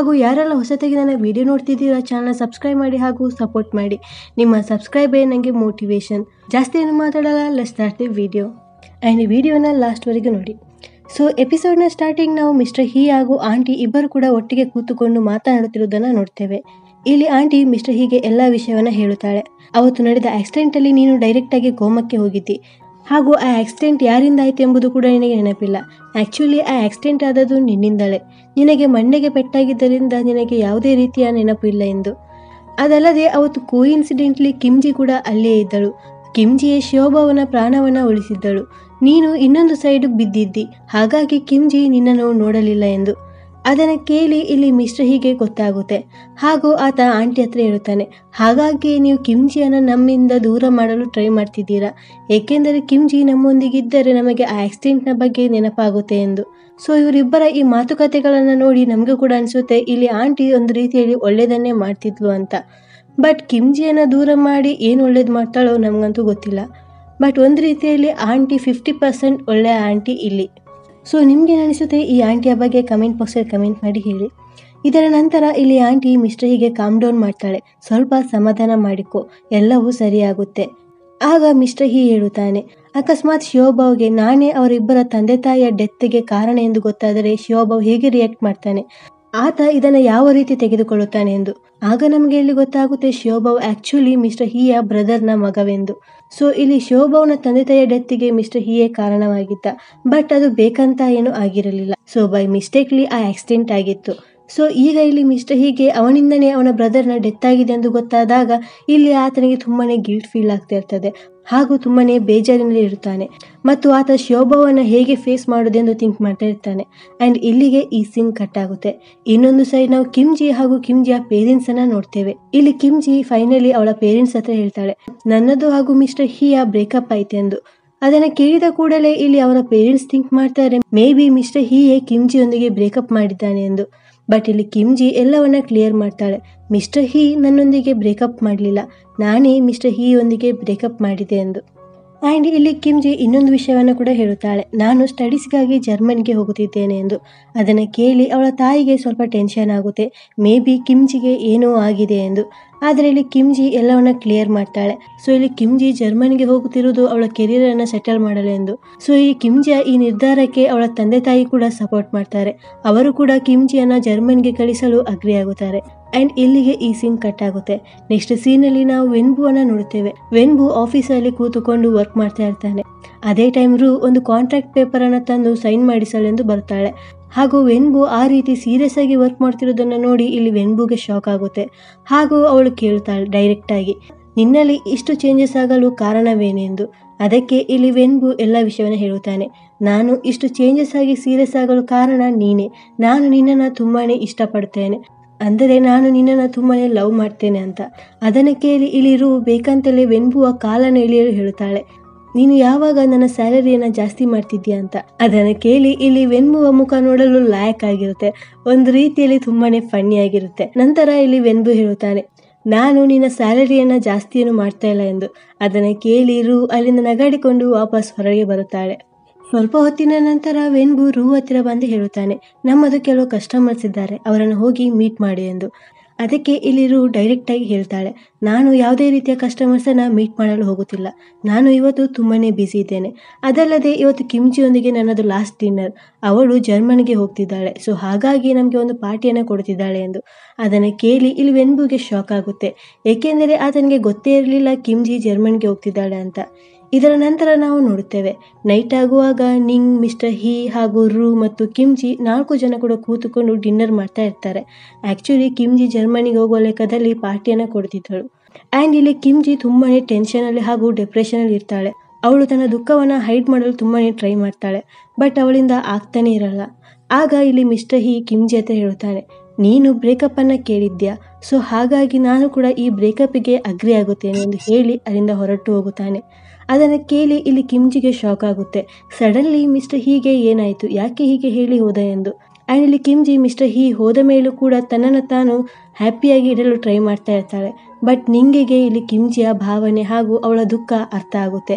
ಹಾಗೂ ಯಾರೆಲ್ಲ ಹೊಸದಾಗಿ ನನ್ನ ವಿಡಿಯೋ ನೋಡ್ತಿದ್ದೀರಾ ಚಾನಲ್ ಸಬ್ಸ್ಕ್ರೈಬ್ ಮಾಡಿ ಹಾಗೂ ಸಪೋರ್ಟ್ ಮಾಡಿ. ನಿಮ್ಮ ಸಬ್ಸ್ಕ್ರೈಬೇ ನನಗೆ ಮೋಟಿವೇಶನ್. ಜಾಸ್ತಿ ಏನು ಮಾತಾಡಲ್ಲ, let's start the video. And ಈ ವಿಡಿಯೋನ ಲಾಸ್ಟ್ವರೆಗೂ ನೋಡಿ. ಸೊ ಎಪಿಸೋಡ್ನ ಸ್ಟಾರ್ಟಿಂಗ್ ನಾವು ಮಿಸ್ಟರ್ ಹಿ ಹಾಗೂ ಆಂಟಿ ಇಬ್ಬರು ಕೂಡ ಒಟ್ಟಿಗೆ ಕೂತುಕೊಂಡು ಮಾತನಾಡುತ್ತಿರುವುದನ್ನು ನೋಡ್ತೇವೆ. ಇಲ್ಲಿ ಆಂಟಿ ಮಿಸ್ಟರ್ ಹೀಗೆ ಎಲ್ಲ ವಿಷಯವನ್ನು ಹೇಳುತ್ತಾಳೆ. ಅವತ್ತು ನಡೆದ ಆಕ್ಸಿಡೆಂಟಲ್ಲಿ ನೀನು ಡೈರೆಕ್ಟಾಗಿ ಕೋಮಕ್ಕೆ ಹೋಗಿದ್ದಿ ಹಾಗೂ ಆ ಆಕ್ಸಿಡೆಂಟ್ ಯಾರಿಂದ ಆಯಿತು ಎಂಬುದು ಕೂಡ ನಿನಗೆ ನೆನಪಿಲ್ಲ. ಆ್ಯಕ್ಚುಲಿ ಆ ಆಕ್ಸಿಡೆಂಟ್ ಆದದ್ದು ನಿನ್ನಿಂದಲೇ. ನಿನಗೆ ಮಂಡೆಗೆ ಪೆಟ್ಟಾಗಿದ್ದರಿಂದ ನಿನಗೆ ಯಾವುದೇ ರೀತಿಯ ನೆನಪು ಇಲ್ಲ ಎಂದು. ಅದಲ್ಲದೆ ಅವತ್ತು ಕೋಇನ್ಸಿಡೆಂಟ್ಲಿ ಕಿಮ್ಜಿ ಕೂಡ ಅಲ್ಲೇ ಇದ್ದಳು. ಕಿಮ್ಜಿಯೇ ಶಿವಭವನ ಪ್ರಾಣವನ್ನು ಉಳಿಸಿದ್ದಳು. ನೀನು ಇನ್ನೊಂದು ಸೈಡ್ ಬಿದ್ದಿದ್ದಿ, ಹಾಗಾಗಿ ಕಿಮ್ಜಿ ನಿನ್ನನ್ನು ನೋಡಲಿಲ್ಲ ಎಂದು. ಅದನ್ನು ಕೇಳಿ ಇಲ್ಲಿ ಮಿಸ್ಟರ್ ಹೀಗೆ ಗೊತ್ತಾಗುತ್ತೆ. ಹಾಗೂ ಆತ ಆಂಟಿ ಹತ್ರ ಹೇಳುತ್ತಾನೆ, ಹಾಗಾಗಿ ನೀವು ಕಿಮ್ಜಿಯನ್ನು ನಮ್ಮಿಂದ ದೂರ ಮಾಡಲು ಟ್ರೈ ಮಾಡ್ತಿದ್ದೀರಾ, ಏಕೆಂದರೆ ಕಿಮ್ಜಿ ನಮ್ಮೊಂದಿಗಿದ್ದರೆ ನಮಗೆ ಆ ಆಕ್ಸಿಡೆಂಟ್ನ ಬಗ್ಗೆ ನೆನಪಾಗುತ್ತೆ ಎಂದು. ಸೊ ಇವರಿಬ್ಬರ ಈ ಮಾತುಕತೆಗಳನ್ನು ನೋಡಿ ನಮಗೂ ಕೂಡ ಅನಿಸುತ್ತೆ ಇಲ್ಲಿ ಆಂಟಿ ಒಂದು ರೀತಿಯಲ್ಲಿ ಒಳ್ಳೆಯದನ್ನೇ ಮಾಡ್ತಿದ್ಲು ಅಂತ. ಬಟ್ ಕಿಮ್ಜಿಯನ್ನು ದೂರ ಮಾಡಿ ಏನು ಒಳ್ಳೇದು ಮಾಡ್ತಾಳೋ ನಮಗಂತೂ ಗೊತ್ತಿಲ್ಲ. ಬಟ್ ಒಂದು ರೀತಿಯಲ್ಲಿ ಆಂಟಿ 50% ಒಳ್ಳೆಯ ಆಂಟಿ ಇಲ್ಲಿ. ಸೊ ನಿಮಗೆ ಅನಿಸುತ್ತೆ ಈ ಆಂಟಿಯ ಬಗ್ಗೆ ಕಮೆಂಟ್ ಬಾಕ್ಸಲ್ಲಿ ಕಮೆಂಟ್ ಮಾಡಿ ಹೇಳಿ. ಇದರ ನಂತರ ಇಲ್ಲಿ ಆಂಟಿ ಮಿಸ್ಟರ್ ಹೀಗೆ ಕಾಮ್ ಡೌನ್ ಮಾಡ್ತಾಳೆ. ಸ್ವಲ್ಪ ಸಮಾಧಾನ ಮಾಡಿಕೊ, ಎಲ್ಲವೂ ಸರಿಯಾಗುತ್ತೆ. ಆಗ ಮಿಸ್ಟರ್ ಹಿ ಹೇಳುತ್ತಾನೆ, ಅಕಸ್ಮಾತ್ ಶಿವಭಾವ್ಗೆ ನಾನೇ ಅವರಿಬ್ಬರ ತಂದೆ ತಾಯಿಯ ಡೆತ್ಗೆ ಕಾರಣ ಎಂದು ಗೊತ್ತಾದರೆ ಶಿವಭಾವ್ ಹೇಗೆ ರಿಯಾಕ್ಟ್ ಮಾಡ್ತಾನೆ, ಆತ ಇದನ್ನು ಯಾವ ರೀತಿ ತೆಗೆದುಕೊಳ್ಳುತ್ತಾನೆ ಎಂದು. ಆಗ ನಮಗೆ ಇಲ್ಲಿ ಗೊತ್ತಾಗುತ್ತೆ ಶಿವಭಾವ್ ಆ್ಯಕ್ಚುಲಿ ಮಿಸ್ಟರ್ ಹಿಯ ಬ್ರದರ್ನ ಮಗವೆಂದು. ಸೊ ಇಲ್ಲಿ ಶಿವಭಾವ್ನ ತಂದೆ ತಾಯಿಯ ಡೆತ್ತಿಗೆ ಮಿಸ್ಟರ್ ಹಿಯೇ ಕಾರಣವಾಗಿದ್ದ. ಬಟ್ ಅದು ಬೇಕಂತ ಏನೂ ಆಗಿರಲಿಲ್ಲ. ಸೊ ಬೈ ಮಿಸ್ಟೇಕ್ಲಿ ಆ ಆಕ್ಸಿಡೆಂಟ್ ಆಗಿತ್ತು. ಸೊ ಈಗ ಇಲ್ಲಿ ಮಿಸ್ಟರ್ ಹೀಗೆ ಅವನಿಂದನೇ ಅವನ ಬ್ರದರ್ನ ಡೆತ್ ಆಗಿದೆ ಎಂದು ಗೊತ್ತಾದಾಗ ಇಲ್ಲಿ ಆತನಿಗೆ ತುಂಬಾ ಗಿಲ್ಟ್ ಫೀಲ್ ಆಗ್ತಾ ಇರ್ತದೆ ಹಾಗೂ ತುಂಬಾ ಬೇಜಾರಿನಲ್ಲಿ ಇರುತ್ತಾನೆ. ಮತ್ತು ಆತ ಶಿವಭಾವನ ಹೇಗೆ ಫೇಸ್ ಮಾಡೋದೆಂದು ಥಿಂಕ್ ಮಾಡ್ತಾ ಇರ್ತಾನೆ. ಆ್ಯಂಡ್ ಇಲ್ಲಿಗೆ ಈ ಸೀನ್ ಕಟ್ ಆಗುತ್ತೆ. ಇನ್ನೊಂದು ಸೈಡ್ ನಾವು ಕಿಮ್ಜಿ ಹಾಗೂ ಕಿಮ್ಜಿಯ ಪೇರೆಂಟ್ಸ್ ಅನ್ನ ನೋಡ್ತೇವೆ. ಇಲ್ಲಿ ಕಿಮ್ಜಿ ಫೈನಲಿ ಅವಳ ಪೇರೆಂಟ್ಸ್ ಹತ್ರ ಹೇಳ್ತಾಳೆ, ನನ್ನದು ಹಾಗೂ ಮಿಸ್ಟರ್ ಹಿಯ ಬ್ರೇಕಪ್ ಆಯ್ತು ಎಂದು. ಅದನ್ನು ಕೇಳಿದ ಕೂಡಲೇ ಇಲ್ಲಿ ಅವರ ಪೇರೆಂಟ್ಸ್ ಥಿಂಕ್ ಮಾಡ್ತಾರೆ ಮೇ ಬಿ ಮಿಸ್ಟರ್ ಹಿಯೇ ಕಿಮ್ಜಿಯೊಂದಿಗೆ ಬ್ರೇಕಪ್ ಮಾಡಿದ್ದಾನೆ ಎಂದು. ಬಟ್ ಇಲ್ಲಿ ಕಿಮ್ಜಿ ಎಲ್ಲವನ್ನ ಕ್ಲಿಯರ್ ಮಾಡ್ತಾಳೆ, ಮಿಸ್ಟರ್ ಹಿ ನನ್ನೊಂದಿಗೆ ಬ್ರೇಕಪ್ ಮಾಡಲಿಲ್ಲ, ನಾನೇ ಮಿಸ್ಟರ್ ಹಿಯೊಂದಿಗೆ ಬ್ರೇಕಪ್ ಮಾಡಿದೆ ಎಂದು. ಆ್ಯಂಡ್ ಇಲ್ಲಿ ಕಿಮ್ಜಿ ಇನ್ನೊಂದು ವಿಷಯವನ್ನು ಕೂಡ ಹೇಳುತ್ತಾಳೆ, ನಾನು ಸ್ಟಡೀಸ್ಗಾಗಿ ಜರ್ಮನಿಗೆ ಹೋಗುತ್ತಿದ್ದೇನೆ ಎಂದು. ಅದನ್ನು ಕೇಳಿ ಅವಳ ತಾಯಿಗೆ ಸ್ವಲ್ಪ ಟೆನ್ಷನ್ ಆಗುತ್ತೆ, ಮೇ ಬಿ ಕಿಮ್ಜಿಗೆ ಏನೋ ಆಗಿದೆ ಎಂದು. ಆದರೆ ಇಲ್ಲಿ ಕಿಮ್ಜಿ ಎಲ್ಲವನ್ನ ಕ್ಲಿಯರ್ ಮಾಡ್ತಾಳೆ. ಸೊ ಇಲ್ಲಿ ಕಿಮ್ಜಿ ಜರ್ಮನಿಗೆ ಹೋಗುತ್ತಿರುವುದು ಅವಳ ಕೆರಿಯರನ್ನು ಸೆಟಲ್ ಮಾಡಲು ಎಂದು. ಸೊ ಈ ಕಿಮ್ಜಿಯ ಈ ನಿರ್ಧಾರಕ್ಕೆ ಅವಳ ತಂದೆ ತಾಯಿ ಕೂಡ ಸಪೋರ್ಟ್ ಮಾಡ್ತಾರೆ. ಅವರು ಕೂಡ ಕಿಮ್ಜಿಯನ್ನು ಜರ್ಮನಿಗೆ ಕಳಿಸಲು ಅಗ್ರಿ ಆಗುತ್ತಾರೆ. ಆ್ಯಂಡ್ ಇಲ್ಲಿಗೆ ಈ ಸೀನ್ ಕಟ್ ಆಗುತ್ತೆ. ನೆಕ್ಸ್ಟ್ ಸೀನಲ್ಲಿ ನಾವು ವೆನ್ಬುವನ್ನು ನೋಡುತ್ತೇವೆ. ವೆನ್ಬು ಆಫೀಸಲ್ಲಿ ಕೂತುಕೊಂಡು ವರ್ಕ್ ಮಾಡ್ತಾ ಇರ್ತಾನೆ. ಅದೇ ಟೈಮ್ ರು ಒಂದು ಕಾಂಟ್ರಾಕ್ಟ್ ಪೇಪರನ್ನು ತಂದು ಸೈನ್ ಮಾಡಿಸಲೆಂದು ಬರ್ತಾಳೆ. ಹಾಗೂ ವೆನ್ಬು ಆ ರೀತಿ ಸೀರಿಯಸ್ ಆಗಿ ವರ್ಕ್ ಮಾಡ್ತಿರೋದನ್ನು ನೋಡಿ ಇಲ್ಲಿ ವೆನ್ಬುಗೆ ಶಾಕ್ ಆಗುತ್ತೆ. ಹಾಗೂ ಅವಳು ಕೇಳ್ತಾಳೆ ಡೈರೆಕ್ಟಾಗಿ, ನಿನ್ನಲ್ಲಿ ಇಷ್ಟು ಚೇಂಜಸ್ ಆಗಲು ಕಾರಣವೇನೆಂದು. ಅದಕ್ಕೆ ಇಲ್ಲಿ ವೆನ್ಬು ಎಲ್ಲ ವಿಷಯವನ್ನು ಹೇಳುತ್ತಾನೆ, ನಾನು ಇಷ್ಟು ಚೇಂಜಸ್ ಆಗಿ ಸೀರಿಯಸ್ ಆಗಲು ಕಾರಣ ನೀನೇ. ನಾನು ನಿನ್ನನ್ನು ತುಂಬಾ ಇಷ್ಟಪಡ್ತೇನೆ, ಅಂದರೆ ನಾನು ನಿನ್ನನ್ನು ತುಂಬಾ ಲವ್ ಮಾಡ್ತೇನೆ ಅಂತ. ಅದನ್ನು ಕೇಳಿ ಇಲ್ಲಿ ರು ಬೇಕಂತಲೇ ವೆನ್ಬುವ ಕಾಲನ್ನು ಎಳೆಯಲು ಹೇಳುತ್ತಾಳೆ, ನೀನು ಯಾವಾಗ ನನ್ನ ಸ್ಯಾಲರಿಯನ್ನು ಜಾಸ್ತಿ ಮಾಡ್ತಿದ್ಯಾ ಅಂತ. ಅದನ್ನು ಕೇಳಿ ಇಲ್ಲಿ ವೆನ್ಬುವ ಮುಖ ನೋಡಲು ಲಾಯಕ್ ಆಗಿರುತ್ತೆ, ಒಂದು ರೀತಿಯಲ್ಲಿ ತುಂಬಾನೇ ಫನ್ನಿ ಆಗಿರುತ್ತೆ. ನಂತರ ಇಲ್ಲಿ ವೆನ್ಬು ಹೇಳುತ್ತಾನೆ, ನಾನು ನಿನ್ನ ಸ್ಯಾಲರಿಯನ್ನು ಜಾಸ್ತಿಯನ್ನು ಮಾಡ್ತಾ ಇಲ್ಲ ಎಂದು. ಅದನ್ನು ಕೇಳಿ ರು ಅಲ್ಲಿಂದ ನಗಾಡಿಕೊಂಡು ವಾಪಸ್ ಹೊರಗೆ ಬರುತ್ತಾಳೆ. ಸ್ವಲ್ಪ ಹೊತ್ತಿನ ನಂತರ ವೆನ್ಬು ರು ಹತ್ತಿರ ಬಂದು ಹೇಳುತ್ತಾನೆ, ನಮ್ಮದು ಕೆಲವು ಕಸ್ಟಮರ್ಸ್ ಇದ್ದಾರೆ, ಅವರನ್ನು ಹೋಗಿ ಮೀಟ್ ಮಾಡಿ ಎಂದು. ಅದಕ್ಕೆ ಇಲ್ಲಿ ರು ಡೈರೆಕ್ಟಾಗಿ ಹೇಳ್ತಾಳೆ, ನಾನು ಯಾವುದೇ ರೀತಿಯ ಕಸ್ಟಮರ್ಸನ್ನು ಮೀಟ್ ಮಾಡಲು ಹೋಗುತ್ತಿಲ್ಲ, ನಾನು ಇವತ್ತು ತುಂಬಾ ಬ್ಯುಸಿ ಇದ್ದೇನೆ. ಅದಲ್ಲದೆ ಇವತ್ತು ಕಿಮ್ಜಿಯೊಂದಿಗೆ ನನ್ನದು ಲಾಸ್ಟ್ ಡಿನ್ನರ್, ಅವಳು ಜರ್ಮನಿಗೆ ಹೋಗ್ತಿದ್ದಾಳೆ, ಸೊ ಹಾಗಾಗಿ ನಮಗೆ ಒಂದು ಪಾರ್ಟಿಯನ್ನು ಕೊಡ್ತಿದ್ದಾಳೆ ಎಂದು. ಅದನ್ನು ಕೇಳಿ ಇಲ್ಲಿ ವೆನ್ಬುಗೆ ಶಾಕ್ ಆಗುತ್ತೆ, ಏಕೆಂದರೆ ಆತನಿಗೆ ಗೊತ್ತೇ ಇರಲಿಲ್ಲ ಕಿಮ್ಜಿ ಜರ್ಮನಿಗೆ ಹೋಗ್ತಿದ್ದಾಳೆ ಅಂತ. ಇದರ ನಂತರ ನಾವು ನೋಡುತ್ತೇವೆ, ನೈಟ್ ಆಗುವಾಗ ನಿಂಗ್, ಮಿಸ್ಟರ್ ಹಿ ಹಾಗೂ ರು ಮತ್ತು ಕಿಮ್ಜಿ 4 ಜನ ಕೂಡ ಕೂತುಕೊಂಡು ಡಿನ್ನರ್ ಮಾಡ್ತಾ ಇರ್ತಾರೆ. ಆ್ಯಕ್ಚುಲಿ ಕಿಮ್ಜಿ ಜರ್ಮನಿಗೆ ಹೋಗುವ ಲೆಕ್ಕದಲ್ಲಿ ಪಾರ್ಟಿಯನ್ನು ಕೊಡ್ತಿದ್ದಳು. ಆ್ಯಂಡ್ ಇಲ್ಲಿ ಕಿಮ್ಜಿ ತುಂಬಾ ಟೆನ್ಷನಲ್ಲಿ ಹಾಗೂ ಡಿಪ್ರೆಷನಲ್ಲಿ ಇರ್ತಾಳೆ. ಅವಳು ತನ್ನ ದುಃಖವನ್ನು ಹೈಡ್ ಮಾಡಲು ತುಂಬಾ ಟ್ರೈ ಮಾಡ್ತಾಳೆ, ಬಟ್ ಅವಳಿಂದ ಆಗ್ತಾನೆ ಇರಲ್ಲ. ಆಗ ಇಲ್ಲಿ ಮಿಸ್ಟರ್ ಹಿ ಕಿಮ್ಜಿ ಹತ್ರ ಹೇಳುತ್ತಾನೆ, ನೀನು ಬ್ರೇಕಪ್ಪನ್ನು ಕೇಳಿದ್ಯಾ, ಸೊ ಹಾಗಾಗಿ ನಾನು ಕೂಡ ಈ ಬ್ರೇಕಪ್ಪಿಗೆ ಅಗ್ರಿ ಆಗುತ್ತೇನೆ ಎಂದು ಹೇಳಿ ಅಲ್ಲಿಂದ ಹೊರಟು ಹೋಗುತ್ತಾನೆ. ಅದನ್ನು ಕೇಳಿ ಇಲ್ಲಿ ಕಿಮ್ಜಿಗೆ ಶಾಕ್ ಆಗುತ್ತೆ, ಸಡನ್ಲಿ ಮಿಸ್ಟರ್ ಹೀಗೆ ಏನಾಯಿತು, ಯಾಕೆ ಹೀಗೆ ಹೇಳಿ ಹೋದ ಎಂದು. ಆ್ಯಂಡ್ ಇಲ್ಲಿ ಕಿಮ್ಜಿ ಮಿಸ್ಟರ್ ಹಿ ಹೋದ ಮೇಲೂ ಕೂಡ ತನ್ನನ್ನು ತಾನು ಹ್ಯಾಪಿಯಾಗಿ ಇಡಲು ಟ್ರೈ ಮಾಡ್ತಾ ಇರ್ತಾಳೆ. ಬಟ್ ನಿಂಗೆಗೆ ಇಲ್ಲಿ ಕಿಮ್ಜಿಯ ಭಾವನೆ ಹಾಗೂ ಅವಳ ದುಃಖ ಅರ್ಥ ಆಗುತ್ತೆ.